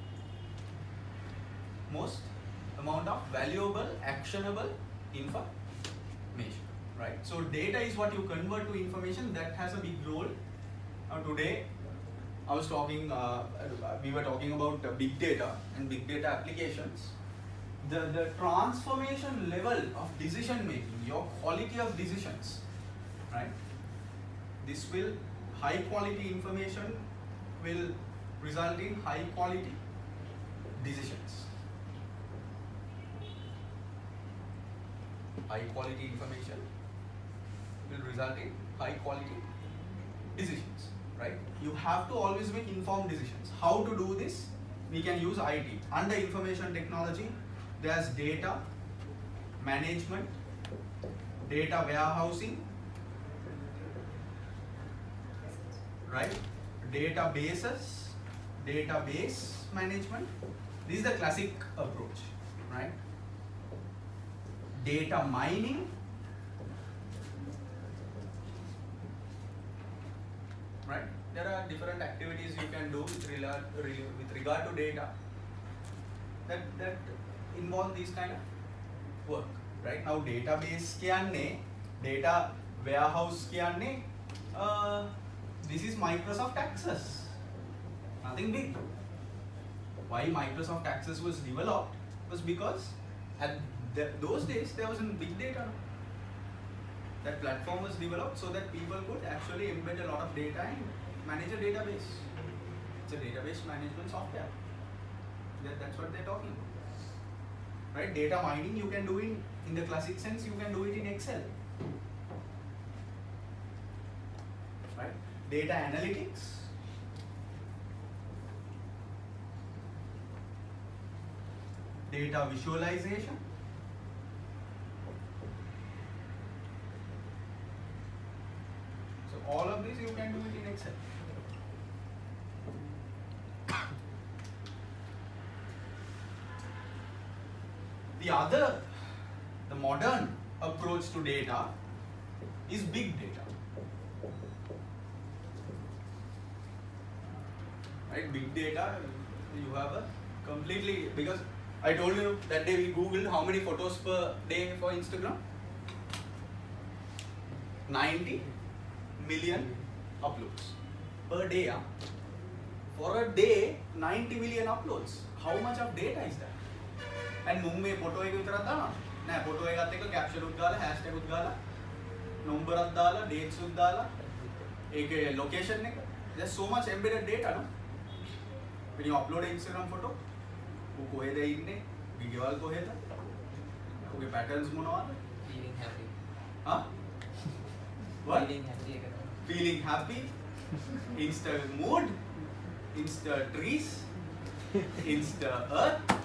most amount of valuable, actionable information, right? So data is what you convert to information. That has a big role. Now today, I was talking, we were talking about big data and big data applications. The transformation level of decision making, your quality of decisions, right? This will, high quality information will result in high quality decisions. High quality information will result in high quality decisions, right? You have to always make informed decisions. How to do this? We can use IT. Under information technology, there's data management, data warehousing, right? Databases, database management. This is the classic approach, right? Data mining, right? There are different activities you can do with regard to data that involve these kind of work, right? Now database kyanne, data warehouse kyanne, this is Microsoft Access, nothing big. Why Microsoft Access was developed was because at those days there wasn't big data. That platform was developed so that people could actually embed a lot of data and manage a database. It's a database management software. That's what they're talking about. Right? Data mining you can do in the classic sense, you can do it in Excel. Right? Data analytics. Data visualization. So all of this you can do it in Excel. The modern approach to data is big data. Right? Big data, you have a completely, because I told you that day we Googled how many photos per day for Instagram. 90 million uploads per day. Huh? For a day, 90 million uploads. How much of data is that? And Mumbai photo एक वितरा था ना photo एक आते का caption उद्गाला hashtag उद्गाला number उद्गाला डेट्स उद्गाला एक लोकेशन ने there's so much embedded data no when you upload an Instagram photo वो कोहे दे इन्ने वीडियो कोहे था कोहे patterns मोनवाला feeling happy हाँ what feeling happy Insta mood Insta trees Insta earth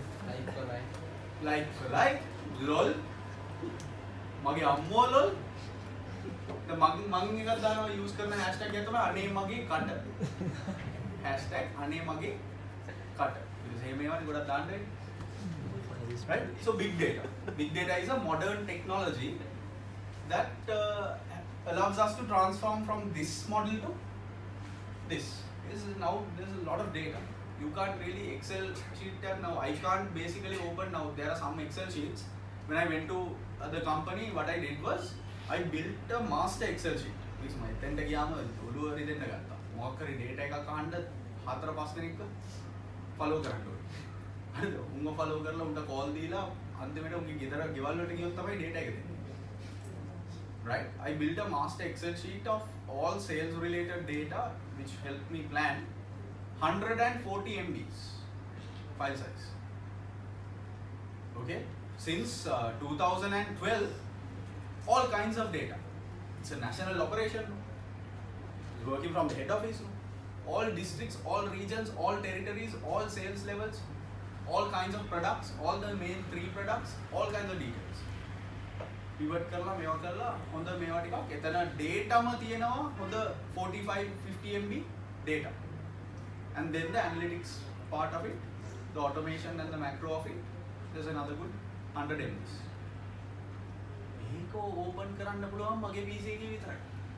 like for like lol मगे अम्मो lol तो मगे का दाना यूज़ करना hashtag क्या तो मैं अने मगे cut hashtag अने मगे cut because हे में वाली गोड़ा दान रहे right so big data is a modern technology that allows us to transform from this model to this. Now there's a lot of data. You can't really Excel sheet tab now. I can't basically open now. There are some Excel sheets. When I went to the company, what I did was I built a master Excel sheet. Which my tenta giyama olu ari denna gatta. Mokkari data ekak kahanda hatara pas denek follow karanna ඕනේ. හරිද? උන්ව follow කරලා උන්ට call දීලා අන්තිමට උන්ගේ ගෙදර ගෙවල් වලට ගියොත් තමයි data එක දෙන්නේ. Right? I built a master Excel sheet of all sales related data which helped me plan 140 MBs file size. Okay? Since 2012, all kinds of data. It's a national operation. It's working from the head office. All districts, all regions, all territories, all sales levels, all kinds of products, all the main 3 products, all kinds of details. Pivot කරලා මේවා කරලා හොඳ මේවා ටිකක් එතන dataම තියෙනවා හොඳ 45 50 MB data. And then the analytics part of it, the automation and the macro of it, there's another good 100 MBs. මේක open කරන්න පුළුවන් මගේ PC එකේ විතරයි.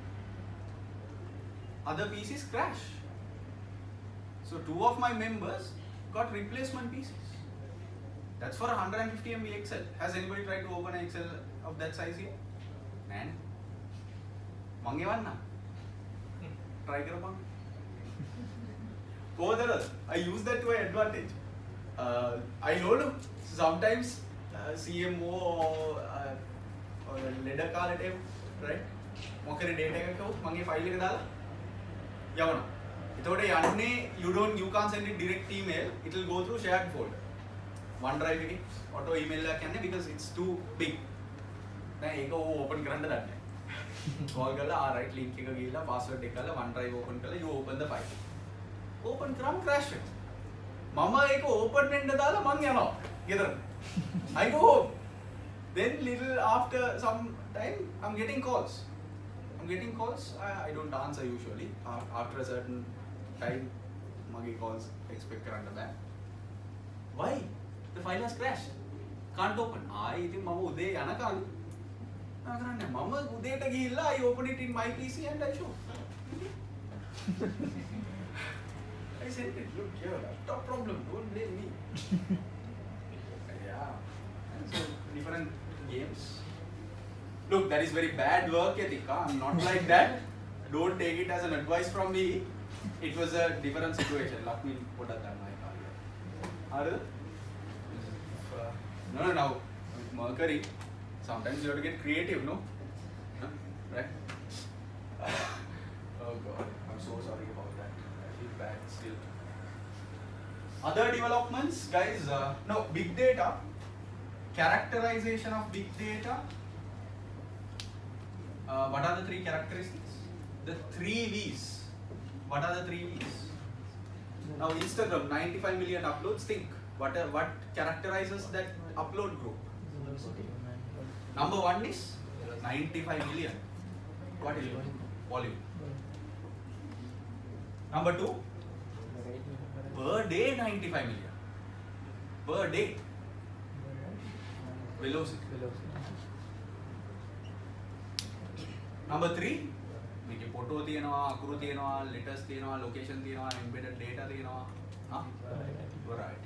Other PCs crash. So 2 of my members got replacement PCs. That's for 150 MB Excel. Has anybody tried to open an Excel of that size here? Man, මං එවන්න. Try කරපන්. I use that to my advantage. I know sometimes CMO or leader call it, right? මොකද data එකක් කවුත් මගේ file එක දාලා යවනවා. එතකොට යන්නේ you can't send it direct email, it will go through shared folder. OneDrive එකේ auto email එකක් යන්නේ because it's too big. දැන් ඒක open කරන්න දන්නේ නැහැ. call කරලා right link එක ගිහලා password එක දාලා OneDrive open කරලා you open the file. Open කරාම crash වෙනවා. මම ඒක open වෙන්න දාලා මං යනවා ගෙදර. I go home. Then little after some time I'm getting calls. I don't answer usually. After a certain time mage calls expect කරන්න බෑ. Why? The file has crashed. Can't open. ඉතින් මම උදේ යනකම් කරන්නේ මම උදේට ගිහිල්ලා I open it in my PC and I show. I said it, look here, laptop problem, don't blame me. Yeah. And so different games. Look, that is very bad work ethic. I'm not like that. Don't take it as an advice from me. It was a different situation. Let me put that in my car here. No, now with Mercury, sometimes you have to get creative, no? Huh? Right? Oh God, I'm so sorry about that. I feel bad still. Other developments, guys, no, big data, characterization of big data. What are the 3 characteristics? The 3 V's. What are the 3 V's? Now Instagram, 95 million uploads. Think, what characterizes that upload group? Number 1 is 95 million. What is it? Volume. Number 2, per day 95 million. Per day. Velocity. Number 3, මේකේ photo තියෙනවා, අකුරු තියෙනවා, letters තියෙනවා, location තියෙනවා, embedded data තියෙනවා. Variety.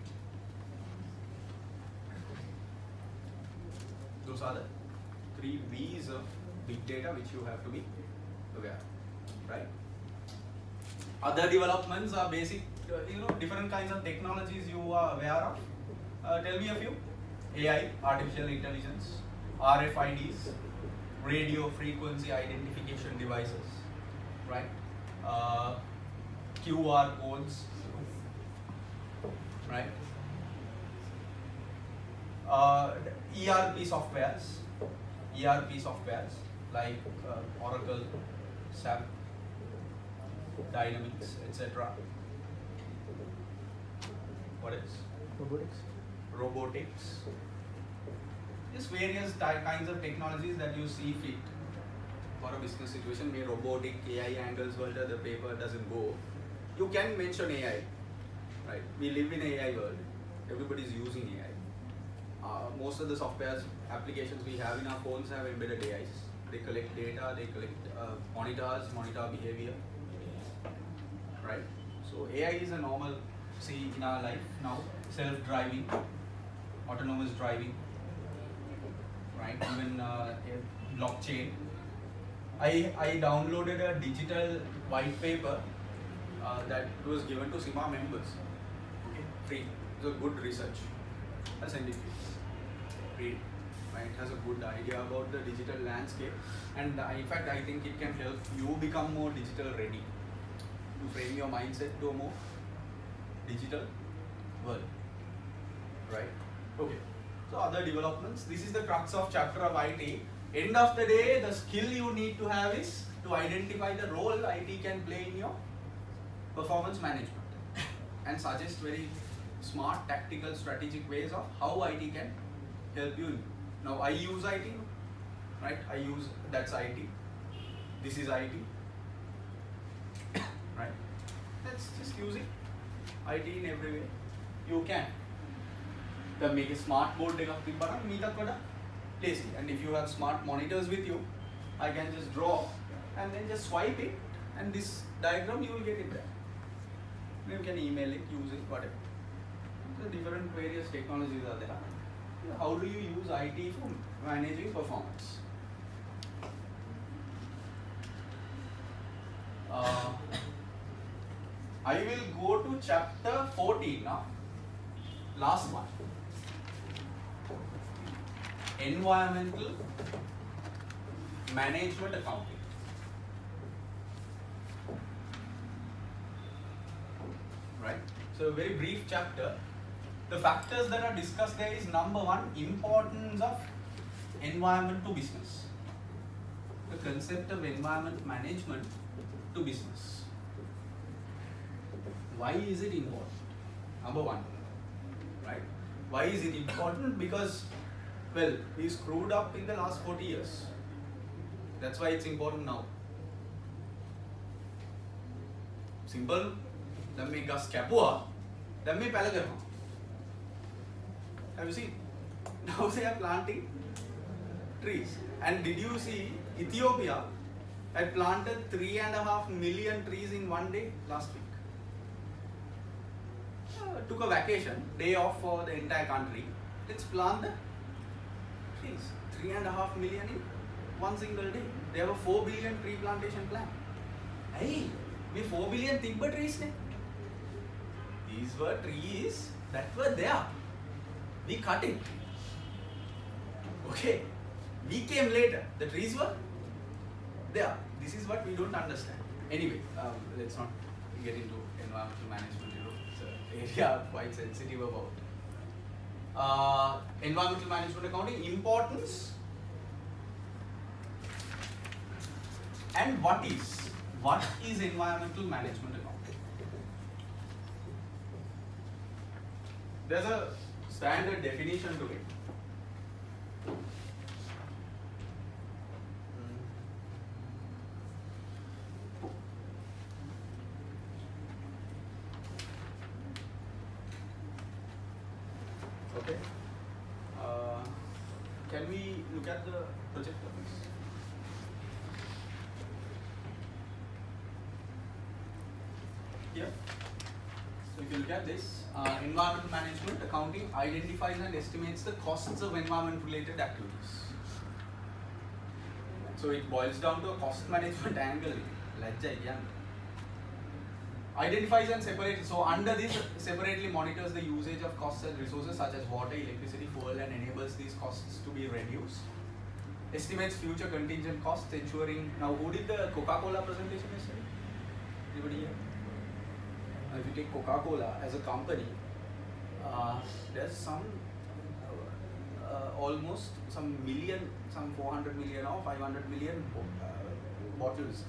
Those are the 3 V's of big data which you have to be aware, right? Other developments are basic, different kinds of technologies you are aware of. Tell me a few. AI, artificial intelligence, RFIDs, radio frequency identification devices, right? QR codes, right? ERP softwares like Oracle, SAP, Dynamics, etc. What else? Robotics. Just various kinds of technologies that you see fit for a business situation. Where robotic AI angles where the paper doesn't go. You can mention AI, right? We live in AI world. Everybody is using AI. Most of the software applications we have in our phones have embedded AIs. They collect data, they collect monitor behavior, right? So AI is a normal, see in our life now, self-driving, autonomous driving, right? Even blockchain. I downloaded a digital white paper that was given to SIMA members, okay, free. It's a good research. I'll send it to you. Read, right? It has a good idea about the digital landscape, and in fact, I think it can help you become more digital ready, to frame your mindset to a more digital world, right? Okay. So other developments. This is the crux of chapter of IT. End of the day, the skill you need to have is to identify the role IT can play in your performance management and suggest very smart, tactical, strategic ways of how IT can help you. Now I use IT, right? That's IT. This is IT, right? Let's just use it. IT in every way. You can. The make a smart board lazy. And if you have smart monitors with you, I can just draw and then just swipe it, and this diagram you will get it there. You can email it, use it, whatever. The different various technologies are there. How do you use IT for managing performance? I will go to chapter 14 now. Last one. Environmental management accounting. Right? So a very brief chapter. The factors that are discussed there is number one, importance of environment to business. The concept of environment management to business. Why is it important? Number one, right? Why is it important? Because, well, we screwed up in the last 40 years. That's why it's important now. Simple. Then we gas kapua. Then we palagarma. Have you seen? Now they are planting trees. And did you see Ethiopia had planted 3.5 million trees in one day last week? Took a vacation, day off for the entire country. Let's plant the trees. 3.5 million in one single day. They have a 4 billion tree plantation plan. Hey, we 4 billion tibba trees ne? These were trees that were there. We cut it. Okay. We came later. The trees were there. This is what we don't understand. Anyway, let's not get into environmental management. It's an area quite sensitive about. Environmental management accounting, importance and what is environmental management accounting? There's a standard definition to it. Okay. Can we look at the projector, please? Here. So if you look at this, environmental management accounting identifies and estimates the costs of environment-related activities. So it boils down to a cost management angle. Identifies and separates. So under this, separately monitors the usage of costs and resources such as water, electricity, fuel, and enables these costs to be reduced. Estimates future contingent costs, ensuring. Now, who did the Coca-Cola presentation yesterday? Anybody here? If you take Coca-Cola as a company, there's some almost some 400 million or 500 million bottles.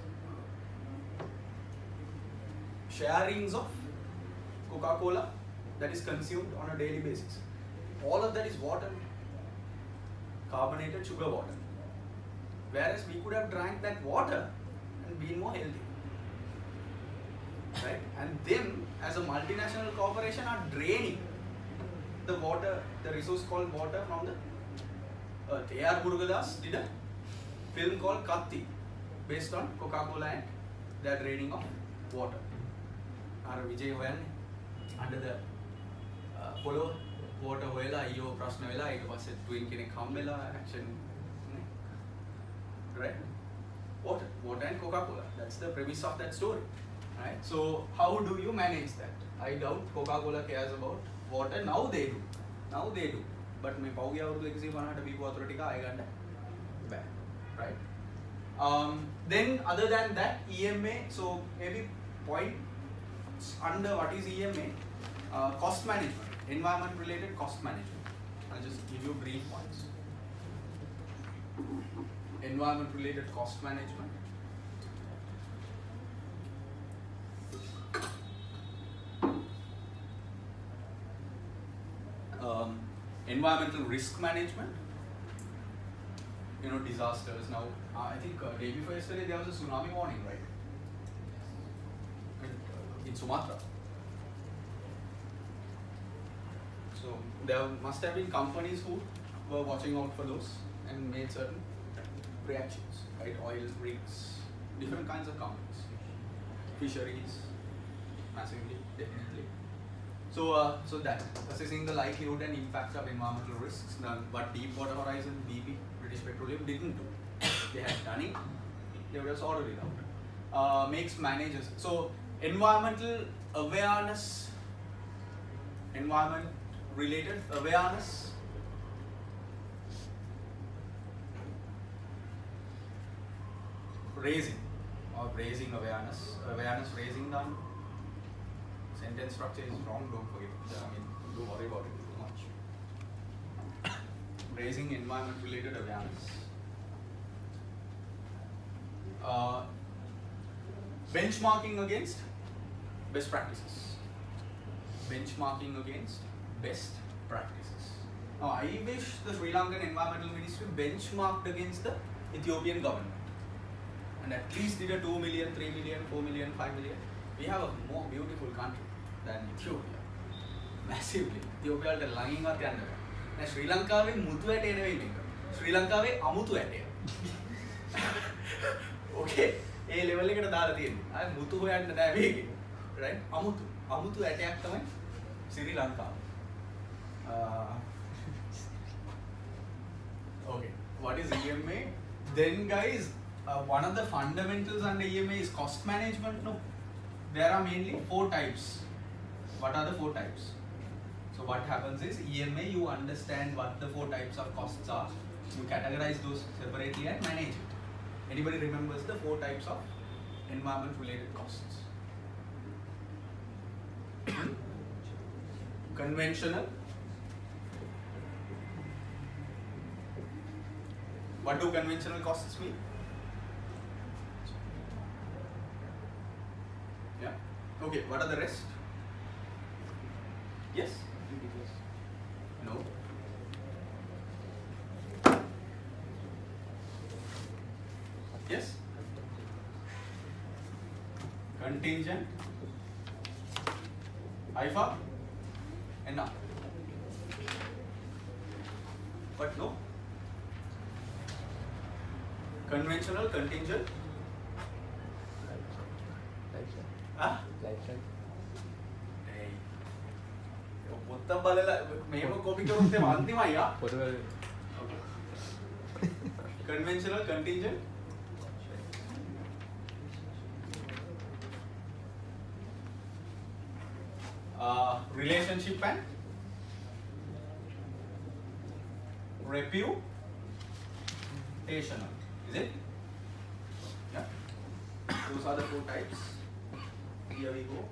Sharings of Coca-Cola that is consumed on a daily basis. All of that is water, carbonated sugar water. Whereas we could have drank that water and been more healthy. Right? And them as a multinational corporation are draining the water, the resource called water from the earth. A.R. Murugadas did a film called Katti, based on Coca-Cola and their draining of water. Vijay Hoyan under the follow water hoela iyo prashna vela ඊට පස්සේ twin කෙනෙක් හම්බෙලා action right water and Coca-Cola, that's the premise of that story, right? So how do you manage that? I doubt Coca-Cola cares about water. Now they do but මේ පෞගේ අවුරුදු 150ට බීපු වතුර ටික ආයෙ ගන්න බෑ, right? Then other than that, EMA, so maybe points under what is EMA, cost management, environment related cost management. I'll just give you brief points. Environment related cost management, environmental risk management, disasters. Now I think day before yesterday there was a tsunami warning, right? In Sumatra. So there must have been companies who were watching out for those and made certain reactions, right? Oil rigs, different kinds of companies, fisheries, massively, definitely. So that assessing the likelihood and impact of environmental risks, but Deepwater Horizon, BP, British Petroleum didn't do. They had done it, they would have sorted it out. Makes managers. So environmental awareness, environment related awareness, raising awareness raising done. Sentence structure is wrong, don't forget. Don't worry about it too much. Raising environment related awareness. Benchmarking against best practices. Now I wish the Sri Lankan Environmental Ministry benchmarked against the Ethiopian government and at least did a 2 million, 3 million, 4 million, 5 million. We have a more beautiful country than Ethiopia. Massively. Ethiopia is lying at the end. Sri Lanka is mutu ate neveyi. Sri Lanka is amutu ate. Okay. A level එකට දාලා තියෙන්නේ. අය මුතු හොයන්න නෑ මේකේ. Right? අමුතු ඇටයක් තමයි ශ්‍රී ලංකාව. Okay. What is EMA? Then guys, one of the fundamentals under EMA is cost management. No. There are mainly 4 types. What are the 4 types? So what happens is EMA, you understand what the 4 types of costs are. You categorize those separately and manage it. Anybody remembers the 4 types of environment related costs? Conventional. What do conventional costs mean? Yeah. Okay, what are the rest? Yes? No? Yes? Contingent, IFA, and now. But no? Conventional, contingent. Huh? Hey. What බලලා මේව copy කරුත් එම අන්තිමයි ආ. Conventional, contingent. Relationship and reputational. Is it? Yeah. Those are the 4 types. Here we go.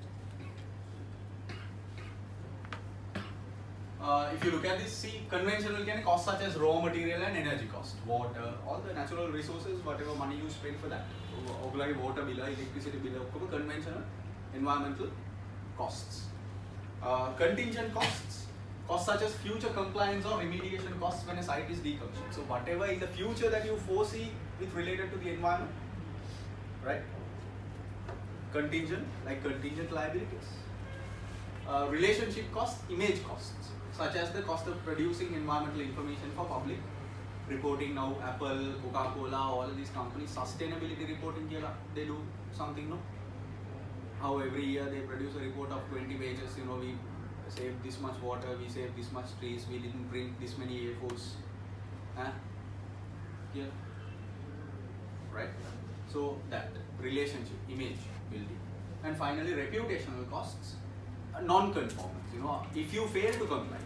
If you look at this, see, conventional can cost such as raw material and energy cost, water, all the natural resources, whatever money you spend for that. Like water bill, electricity bill, conventional environmental costs. Contingent costs such as future compliance or remediation costs when a site is decommissioned. So whatever in the future that you foresee with related to the environment, right? Contingent, like contingent liabilities. Relationship costs, image costs, such as the cost of producing environmental information for public reporting now, Apple, Coca-Cola, all of these companies, sustainability reporting, they do something, no? How every year they produce a report of 20 pages, you know, we saved this much water, we saved this much trees, we didn't print this many A4s. Yeah. Right? So that relationship, image building. And finally, reputational costs, non-conformance. You know, if you fail to comply,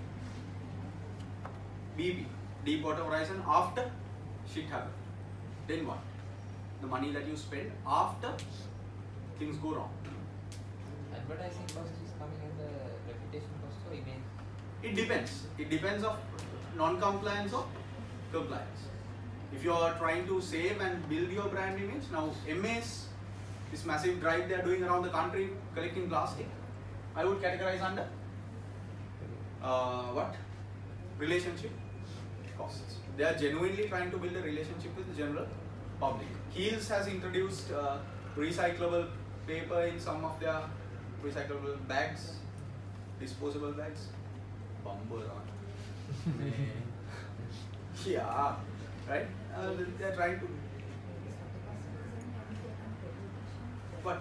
BP, deep water horizon, after shit happened, then what? The money that you spend after things go wrong. Advertising cost is coming in the reputation cost or image? It depends. It depends of non-compliance or compliance. If you are trying to save and build your brand image, now MAs, this massive drive they are doing around the country collecting plastic, I would categorize under what? Relationship costs. They are genuinely trying to build a relationship with the general public. Heels has introduced recyclable paper in some of their recyclable bags, disposable bags. Bumper on. Yeah, right? They are trying to. What?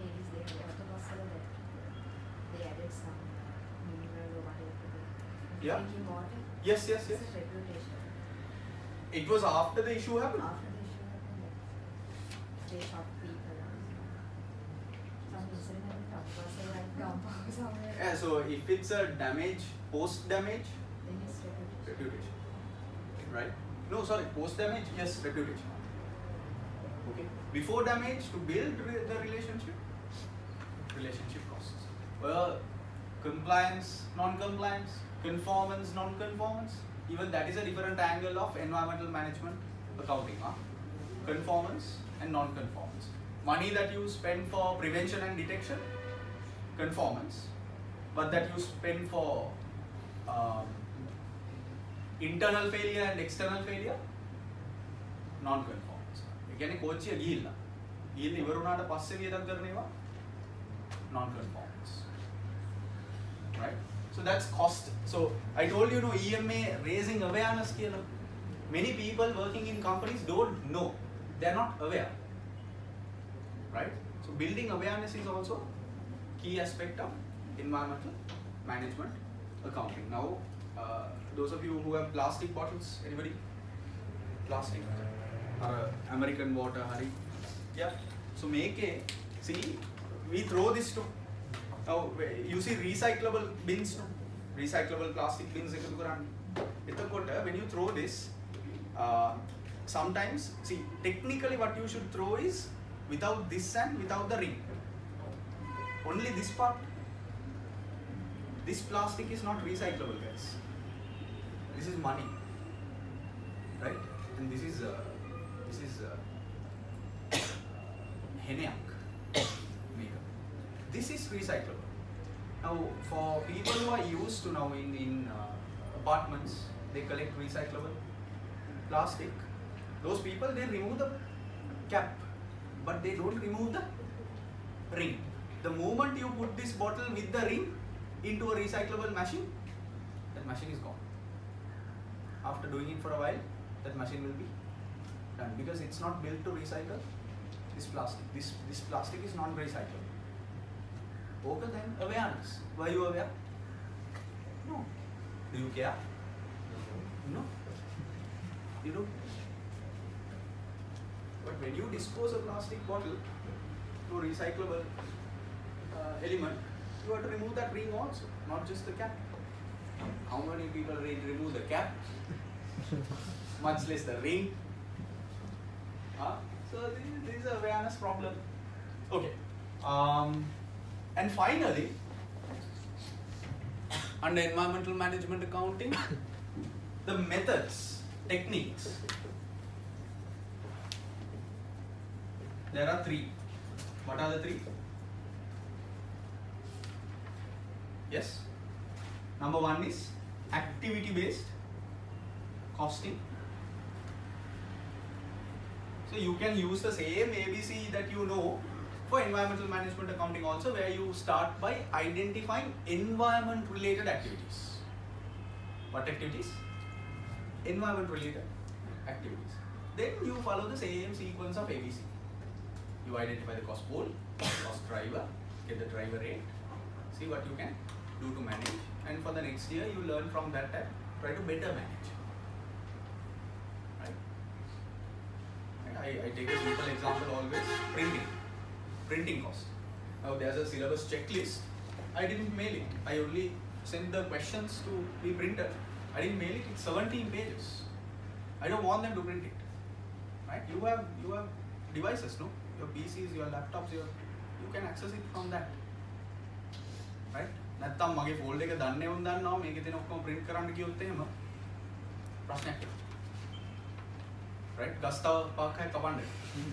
They added some mineral or whatever. Yeah. Drinking water. Yes, yes, It's yes. a reputation. It was after the issue happened. After the issue happened, they shot people. Some incident happened. Of course, they like dump somewhere. Yeah, so if it's a damage, post-damage, Then it's reputation. reputation. Right? No, sorry, post-damage, yes, reputation. Okay. Before damage, to build the relationship costs. Well, compliance, non-compliance, conformance, non-conformance, even that is a different angle of environmental management accounting. Conformance and non-conformance. Money that you spend for prevention and detection, conformance, but that you spend for internal failure and external failure, non-conformance. Again, කෝච්චිය ගිහිල්ලා ඉවරුණාට පස්සේ වියදම් කරනවා non-conformance. Right? So that's cost. So I told you, EMA raising awareness කියලා. Many people working in companies don't know. They are not aware. Right? So building awareness is also key aspect of environmental management accounting. Now, those of you who have plastic bottles, anybody? Plastic? American water, Hari? Yeah. So see, we throw this to. Now, you see recyclable bins, recyclable plastic bins. When you throw this, sometimes, see, technically what you should throw is without this and without the ring. Only this part. This plastic is not recyclable, guys. This is money, right? And this is Heniak makeup. This is recyclable. Now, for people who are used to now in apartments, they collect recyclable plastic. Those people, they remove the cap, but they don't remove the ring. The moment you put this bottle with the ring into a recyclable machine, that machine is gone. After doing it for a while, that machine will be done because it's not built to recycle this plastic. This plastic is non-recyclable. Okay, then awareness. Were you aware? No. Do you care? No. You do. But when you dispose a plastic bottle to a recyclable element, you have to remove that ring also, not just the cap. How many people remove the cap? Much less the ring. So this is a awareness problem. Okay. And finally, under environmental management accounting, the methods, techniques. There are three. What are the three? Yes. Number one is activity-based costing. So you can use the same ABC that you know for environmental management accounting also, where you start by identifying environment-related activities. What activities? Environment-related activities. Then you follow the same sequence of ABC. You identify the cost pool, cost driver, get the driver rate, see what you can do to manage, and for the next year you learn from that and try to better manage. Right? And I take a simple example always, printing cost. Now there's a syllabus checklist. I didn't mail it. I only sent the questions to be printed. I didn't mail it. It's 17 pages. I don't want them to print it. Right? You have devices, no? Your PCs, your laptops, you can access it from that. Right? නැත්තම් මගේ folder එක දන්නේ වුන් දන්නවා මේකේ තියෙන ඔක්කොම print කරන්න කිව්වොත් එහෙම ප්‍රශ්නයක් එනවා. Right? ගස්තව පහක් හය කපන්න.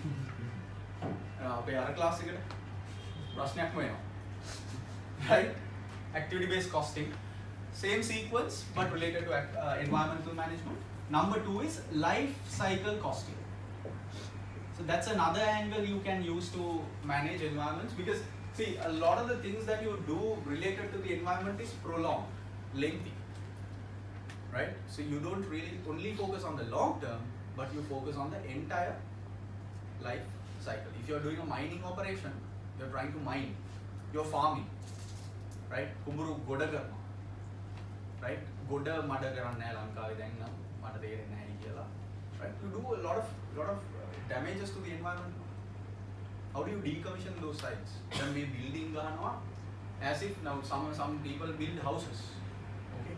අපේ අර ක්ලාස් එකට ප්‍රශ්නයක්ම එනවා. Right? Activity based costing, same sequence but related to environmental management. Number 2 is life cycle costing. So that's another angle you can use to manage environments, because see, a lot of the things that you do related to the environment is prolonged, lengthy, right? So you don't really only focus on the long term, but you focus on the entire life cycle. If you're doing a mining operation, you're trying to mine, you're farming, right? Kumburu goda karna, right? Goda mada karanne Lankawe දැන් නම් මට තේරෙන්නේ නැහැ කියලා, right? You do a lot of damages to the environment. How do you decommission those sites? Then we building ගහනවා as if now some people build houses. Okay.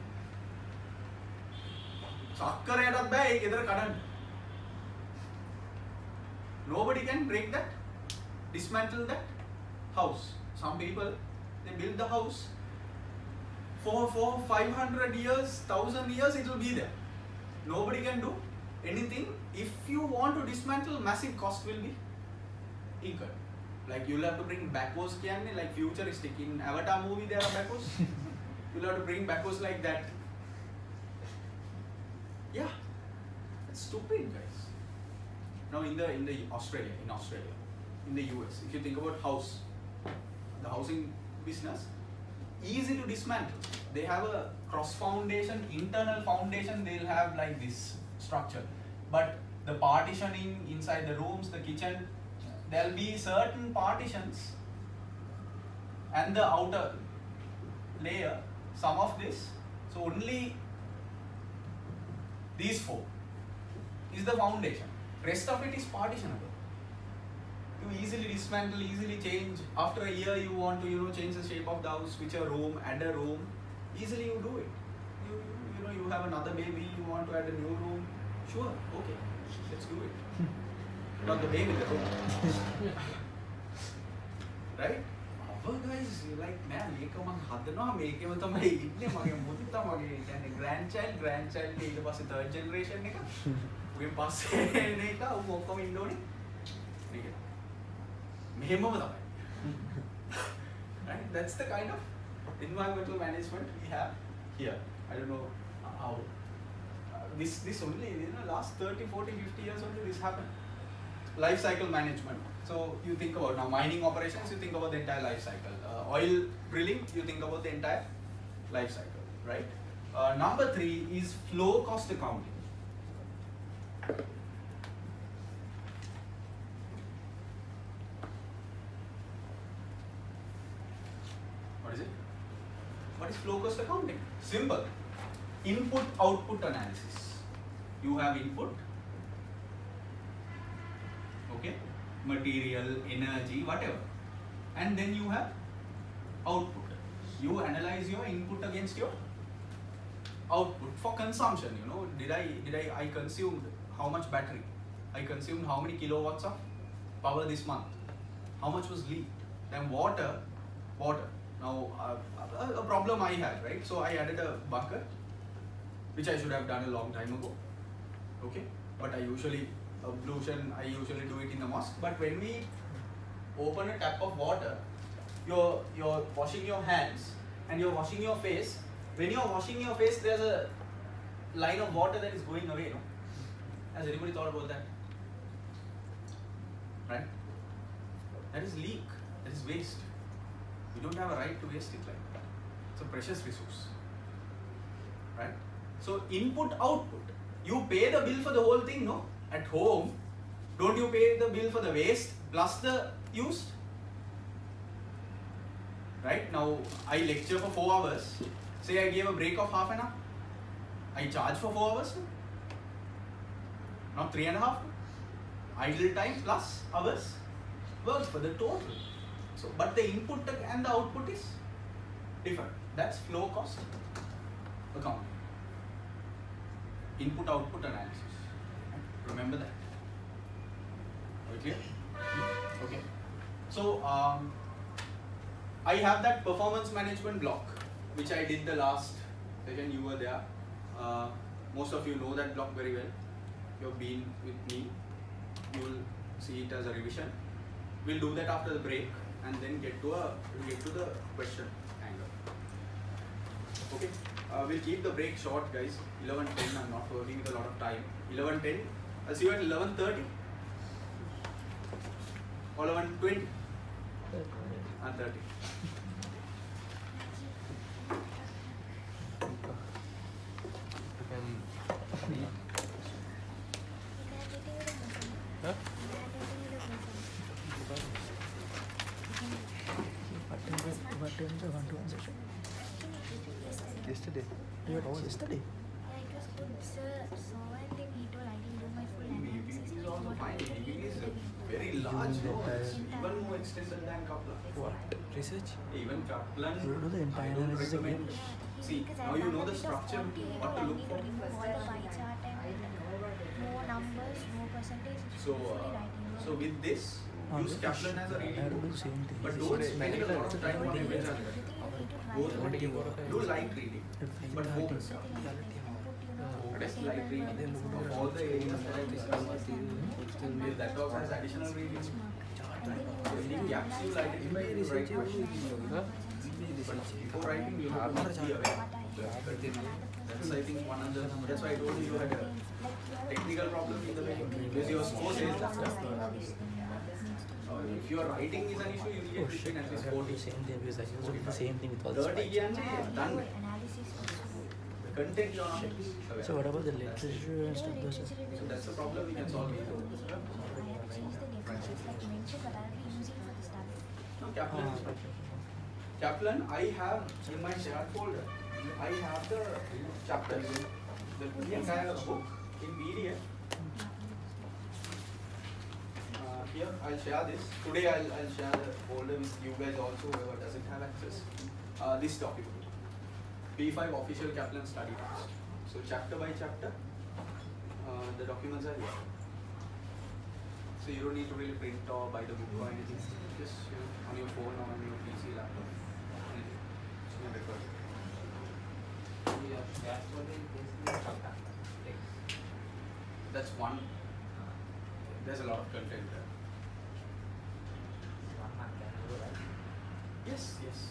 සක්කරයටත් බෑ ඒක ගෙදර කඩන්න. Nobody can break that, dismantle that house. Some people, they build the house for 500 years, 1000 years, it will be there. Nobody can do anything. If you want to dismantle, massive cost will be incurred. Like you'll have to bring backhoes, like futuristic. In Avatar movie there are backhoes. You'll have to bring backhoes like that. Yeah, that's stupid, guys. Now in Australia, in the US, if you think about the housing business, easy to dismantle. They have a cross foundation, internal foundation, they'll have like this structure. But the partitioning inside the rooms, the kitchen, there'll be certain partitions and the outer layer, some of this, so only these 4 is the foundation. Rest of it is partitionable. You easily dismantle, easily change. After a year you want to change the shape of the house, switch a room, add a room, easily you do it. You have another baby, you want to add a new room, sure, okay, let's do it. Not the baby, the room. Right? Our guys, like, man, මේක මං හදනවා මේකෙම තමයි ඉන්නේ මගේ මුදිතා මගේ කියන්නේ grandchild ඊට පස්සේ third generation එක උගෙන් පස්සේ එන එක උන් ඔක්කොම ඉන්න ඕනේ මේක මෙහෙමම තමයි. Right? That's the kind of environmental management we have here. I don't know how this only last 30, 40, 50 years only this happened. Life cycle management. So you think about now mining operations, you think about the entire life cycle. Oil drilling, you think about the entire life cycle, right? Number 3 is flow cost accounting. What is it? What is flow cost accounting? Simple. Input-output analysis. You have input, okay, material, energy, whatever, and then you have output. You analyze your input against your output for consumption. Did I consumed how much battery? I consumed how many kilowatts of power this month? How much was leaked? Then water. Now a problem I had, right? So I added a bucket, which I should have done a long time ago. Okay, but I usually do it in the mosque. But when we open a tap of water, you're washing your hands and you're washing your face. When you're washing your face, there's a line of water that is going away. No? Has anybody thought about that? Right? That is leak. That is waste. You don't have a right to waste it like that. It's a precious resource. Right? So input output. You pay the bill for the whole thing, no? At home, don't you pay the bill for the waste plus the used? Right? Now, I lecture for 4 hours. Say I gave a break of half an hour. I charge for 4 hours. Not 3.5. Idle time plus hours works for the total. So, but the input and the output is different. That's flow cost accounting. Input output analysis. Remember that. Are we clear? Okay. So I have that performance management block which I did the last session. You were there. Most of you know that block very well. You have been with me. You will see it as a revision. We'll do that after the break and then get to the question angle. Okay. We'll keep the break short, guys. 11:10. I'm not working with a lot of time. 11:10. I'll see you at 11:30 or 11:20 and 30. You can huh? What time is the one-to-one session? Yesterday. Yeah, yesterday. Yeah, it was good, sir. So I think he told I didn't do my full DBT analysis. is also fine. DBT is Like, very large. No? It's even more extended than Kaplan. What? Research? Even Kaplan, You do the entire I don't analysis recommend. again. See, because now I've you done know a the bit of structure, quantitative, what to I look need for. to remove all the pie chart and no numbers, no percentage. It's So, fully writing. so with this, use Kaplan as a I have reading to do book. the same thing. But don't spend a lot of time on image algebra. Go through, do light reading, but focus. What is light reading? Of all the areas that I discussed, if that also has additional reading, any gaps you identify, you write questions. Huh? But before writing, you have to be aware. That's I think one of the, that's why I told you had a technical problem in the beginning, because your score says that. If your writing is an issue, you need Oh to shit, spend I at least have to do 40. the same thing because I used to do the same thing with all the 30 spikes. and done. The content you are not aware. So what about the literature and stuff? Those So that's the problem we can solve. I have to change the definitions like mentioned, but I'll be using for the study. No, Kaplan is fine. Kaplan, I have in my shared folder, I have the chapters, the entire book in PDF. Here, I'll share this. Today, I'll share the folder with you guys also, whoever doesn't have access. This document, P5 official Kaplan study text. So, chapter by chapter, the documents are here. So, you don't need to really print or buy the book or anything. Just on your phone or on your PC, laptop. Anything. You can record it. That's one. There's a lot of content there. Yes, yes.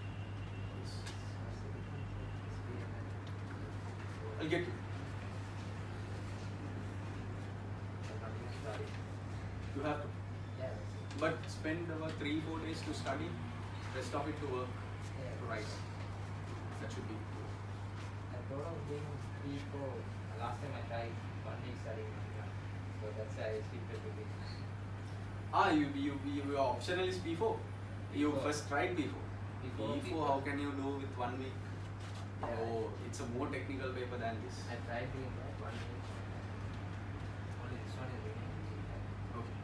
I'll get you. You have to. But spend about 3-4 days to study, rest of it to work, to write. That should be. I thought of doing 3-4. Last time I tried 1 week studying. So that's why I skipped it a bit. Your optional is P4. You P4. first tried P4. P4, P4, how can you do with 1 week? Yeah. Oh, it's a more technical paper than this. I tried doing that 1 week. Only this one is really easy. Okay.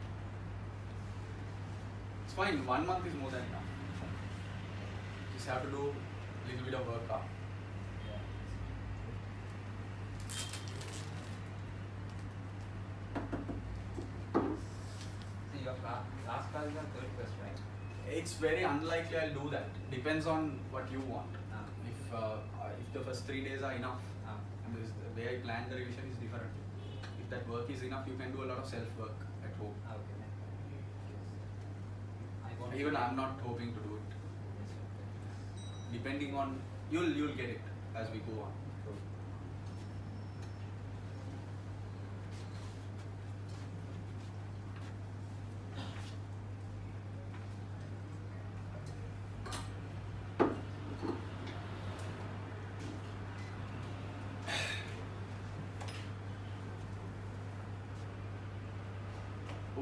It's fine, 1 month is more than enough. Just have to do a little bit of work up. Yeah. So your last class is on 31st, right? It's very unlikely I'll do that. Depends on what you want. Ah. If the first 3 days are enough, Ah. and the way I plan the revision is different. If that work is enough, you can do a lot of self work at home. Okay. I want Even I'm not hoping to do it. Depending on you'll get it as we go on.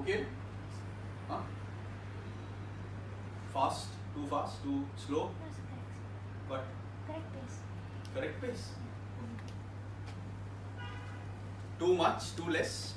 Okay? Huh? Fast, too slow, No, it's correct. but Correct pace. correct pace. Too much, too less.